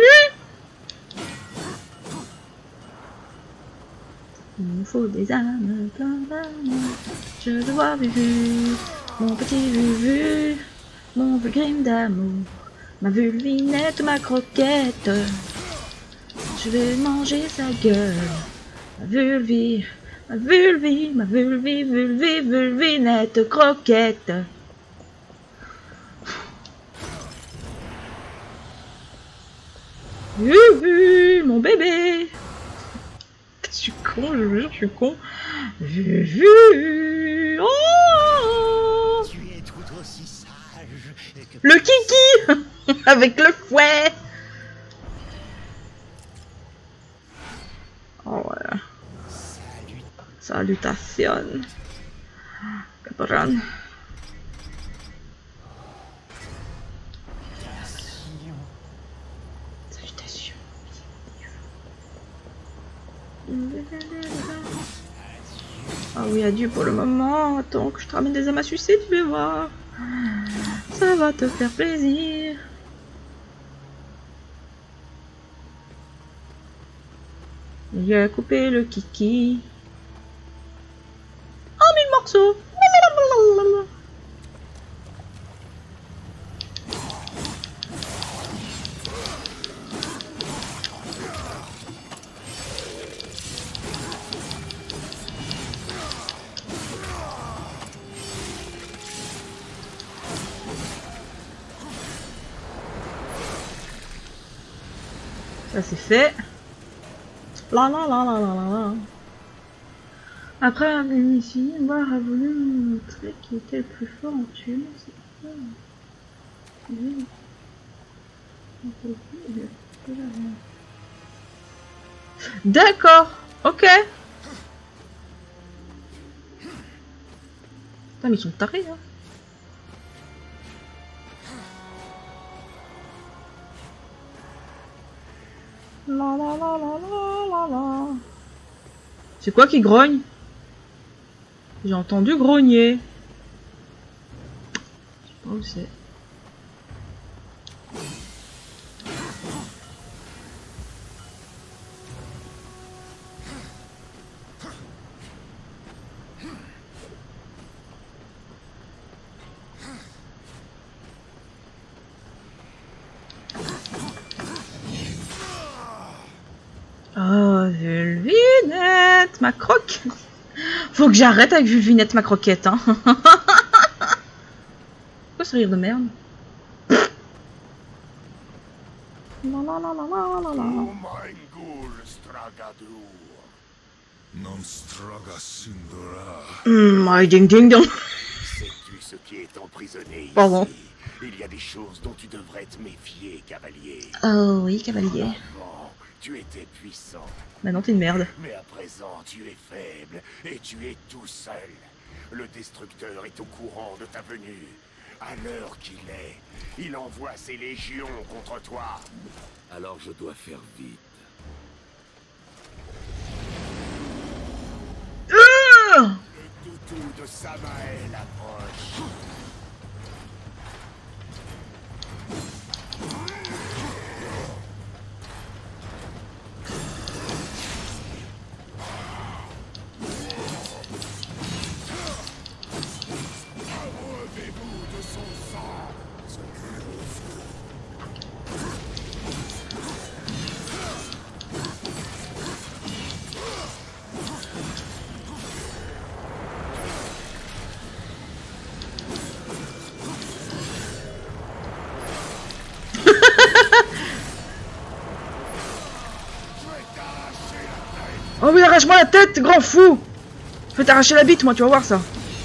Il nous faut des âmes, plein d'âmes. Je dois vu, mon petit vu, mon vulgrim d'amour, ma vulvinette, ma croquette. Je vais manger sa gueule, ma vulvi, ma vulvi, ma vulvi, vulvi, vulvinette, croquette. Vu, mon bébé. Je suis con, je vous jure, je suis con. Vu, vu. Oh, Tu es tout aussi sage que... le kiki avec le fouet. Oh ouais. Salut. Salutations. Cabron. Ah oui, adieu pour le moment. Attends que je te ramène des âmes à sucer, tu vas voir. Ça va te faire plaisir. Il a coupé le kiki. Oh, mille morceaux. Ça c'est fait. La la la la la la la. Après avoir ici, War a voulu nous montrer qui était le plus fort en tuant. D'accord, ok. Putain, mais ils sont tarés, hein. La la la la la la la. C'est quoi qui grogne? J'ai entendu grogner. Je sais pas où c'est. Oh, Vulvinette, ma croquette. Faut que j'arrête avec Vulvinette, ma croquette, hein. Pourquoi ce rire de merde? La la la la la la la. Hum, my ding ding dong. Sais-tu ce qui est emprisonné ici? Pardon. Il y a des choses dont tu devrais te méfier, cavalier. Oh oui, cavalier. Avant, tu étais puissant. Maintenant t'es une merde. Mais à présent, tu es faible et tu es tout seul. Le destructeur est au courant de ta venue. À l'heure qu'il est, il envoie ses légions contre toi. Alors je dois faire vite. Euh Le toutou de Samael approche. Oh oui, arrache-moi la tête, grand fou! Je vais t'arracher la bite, moi, tu vas voir ça.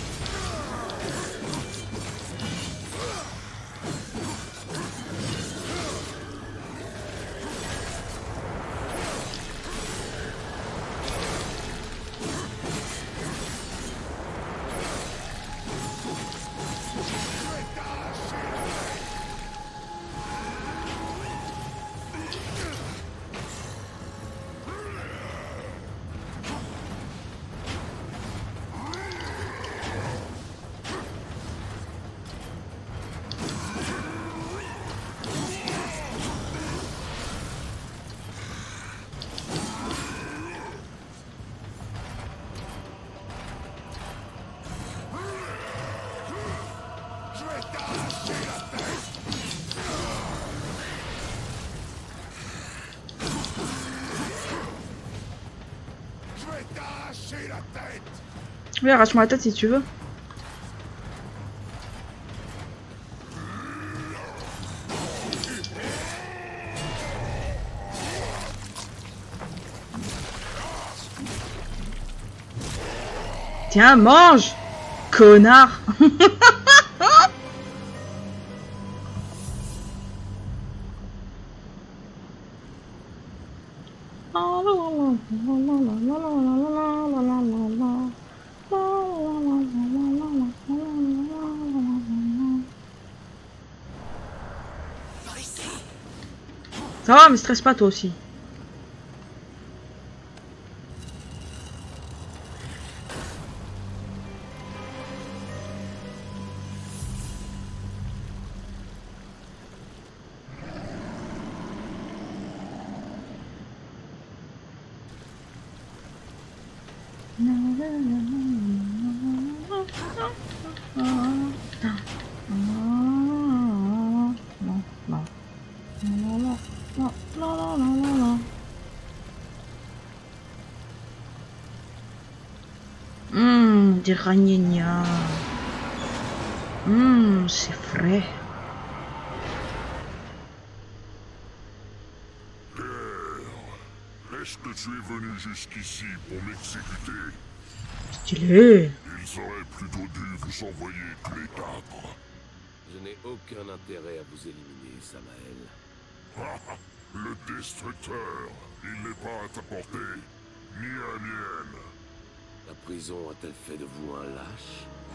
Oui, arrache-moi la tête si tu veux. Tiens, mange, connard. Ça va, mais stresse pas toi aussi. Hum, des ragnagnas. Hum, c'est frais. Est-ce que tu es venu jusqu'ici pour m'exécuter? Stylé. Ils auraient plutôt dû vous envoyer tous les quatre. Je n'ai aucun intérêt à vous éliminer, Samael. Le destructeur, il n'est pas à ta portée, ni à la mienne. La prison a-t-elle fait de vous un lâche?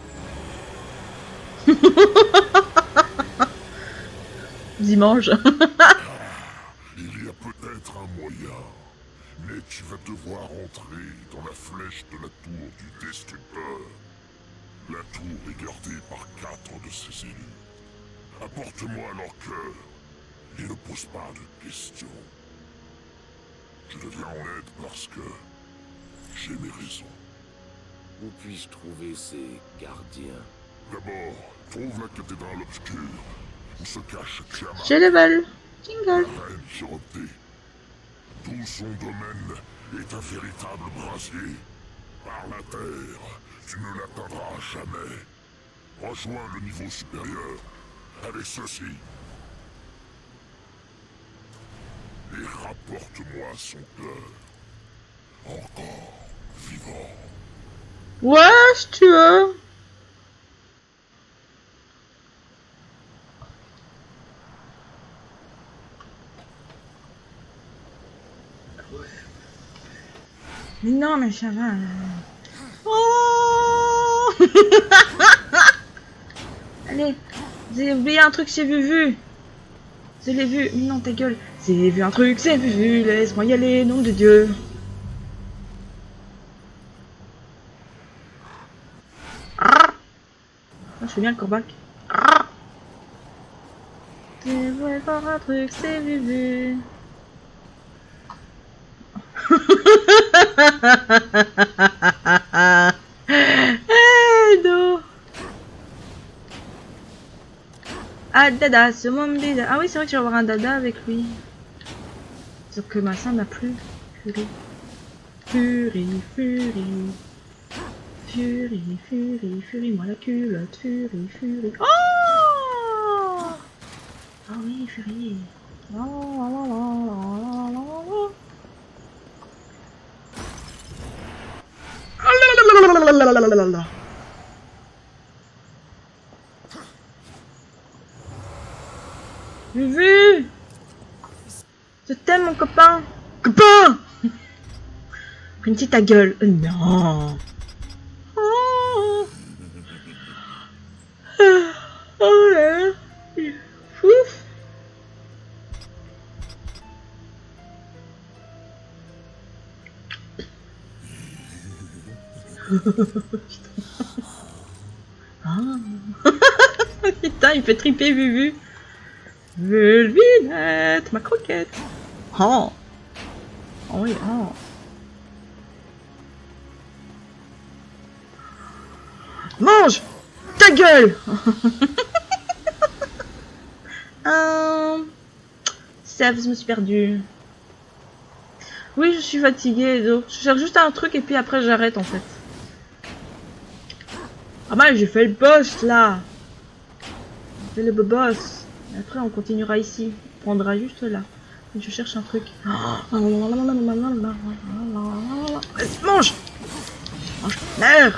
Dimanche. Il y a peut-être un moyen, mais tu vas devoir entrer dans la flèche de la tour du destructeur. La tour est gardée par quatre de ses élus. Apporte-moi leur cœur et ne pose pas de questions. Je te viens en aide parce que j'ai mes raisons. Où puis-je trouver ces gardiens? D'abord, trouve la cathédrale obscure, où se cache Tiamat. J'ai level. Jingle. La reine Chiroptée. Tout son domaine est un véritable brasier. Par la terre, tu ne l'atteindras jamais. Rejoins le niveau supérieur avec ceci. Et rapporte-moi son cœur. Encore vivant. Ouais, si tu veux. Mais non, mais ça va. Oh. Allez, vous avez oublié un truc, c'est vu, vu. Je l'ai vu. Mais non, ta gueule. J'ai vu un truc, c'est vu, vu. Laisse-moi y aller, nom de Dieu. Ah, je fais bien le corbac. Ah, j'ai voulu voir un truc, c'est vu, vu. Hey, non. Ah, dada, ce monde bizarre. Ah oui, c'est vrai que je vais avoir un dada avec lui. Sauf que ma sein n'a plus. Fury. Fury, Fury. Fury, Fury, Fury, moi la culotte. Fury, Fury. Oh! Ah oui, Fury. La, la, la, la, la, la, la. J'ai vu. Je t'aime, mon copain. Copain. Printy, ta gueule. Non. Oh, oh là. Ouf. Ah. Putain, il fait triper Vuvu. Vulvinette, ma croquette. Oh. Oh oui, oh. Mange ta gueule. euh... Sèvres, je me suis perdue. Oui, je suis fatiguée. Donc je cherche juste un truc et puis après j'arrête en fait. Ah bah j'ai fait le boss là. J'ai fait le boss. Et après on continuera ici. On prendra juste là. Je cherche un truc. Mange. Mange. Meurs.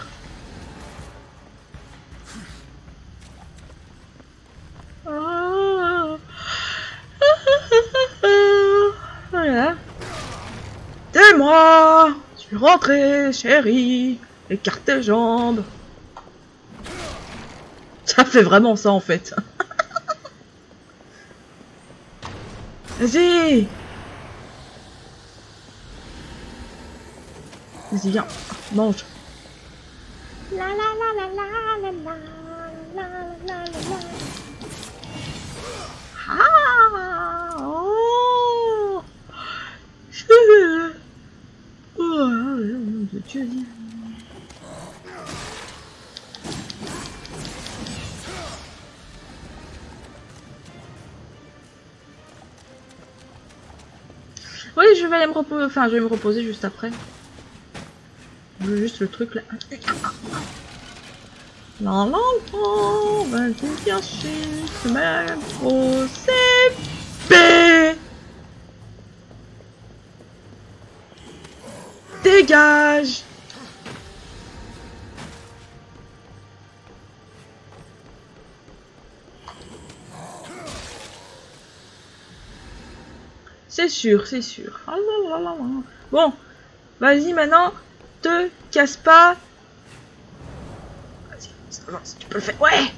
Voilà. C'est moi. Je suis rentré, chérie. Écarte tes jambes. Ça fait vraiment ça en fait. Vas-y. Vas-y, viens. Mange. La la la la la la la la la la la. Ah oh. Oh, Dieu. Oui, je vais aller me reposer. Enfin, je vais me reposer juste après. Je veux juste le truc là. La la la, vas-y, bien sûr, c'est ma grosse épée. Dégage. C'est sûr, c'est sûr. Ah là là là là. Bon, vas-y maintenant, te casse pas. Vas-y, avance, tu peux le faire. Ouais.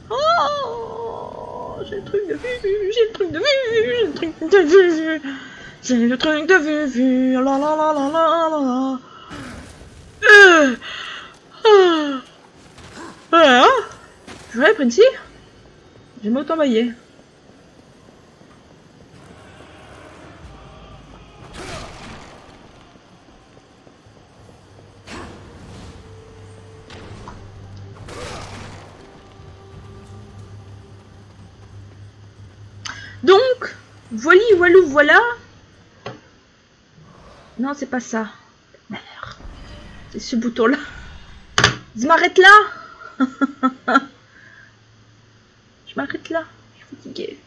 Oh, j'ai le truc de vue, j'ai le truc de vue, j'ai le truc de vue, j'ai le truc de vue, vue. La la la la la la la. Euh. Ah. Voilà. Ouais, Princey, je vais m'auto-envoyer. Donc, voili, voilou, voilà. Non, c'est pas ça. Merde. C'est ce bouton-là. Je m'arrête là. Je m'arrête là. Je suis fatiguée.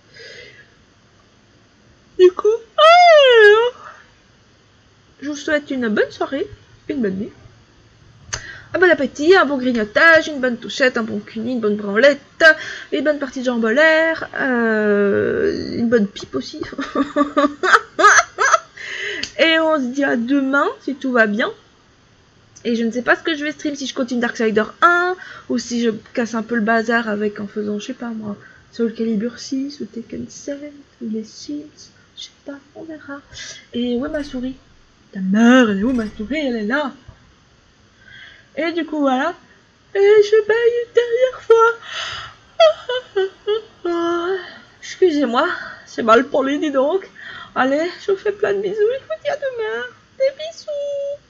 Du coup, je vous souhaite une bonne soirée, une bonne nuit. Un bon appétit, un bon grignotage, une bonne touchette, un bon cuni, une bonne branlette, une bonne partie de jambes en l'air, euh, une bonne pipe aussi. Et on se dit à demain si tout va bien. Et je ne sais pas ce que je vais stream, si je continue Darksider un, ou si je casse un peu le bazar avec en faisant, je sais pas moi, Soul Calibur six, ou Tekken sept, ou les Sims, je sais pas, on verra. Et où est ma souris? Ta mère, elle est où ma souris? Elle est là. Et du coup, voilà. Et je baille une dernière fois. Excusez-moi, c'est mal pour lui, dis donc. Allez, je vous fais plein de bisous et je vous dis à demain. Des bisous.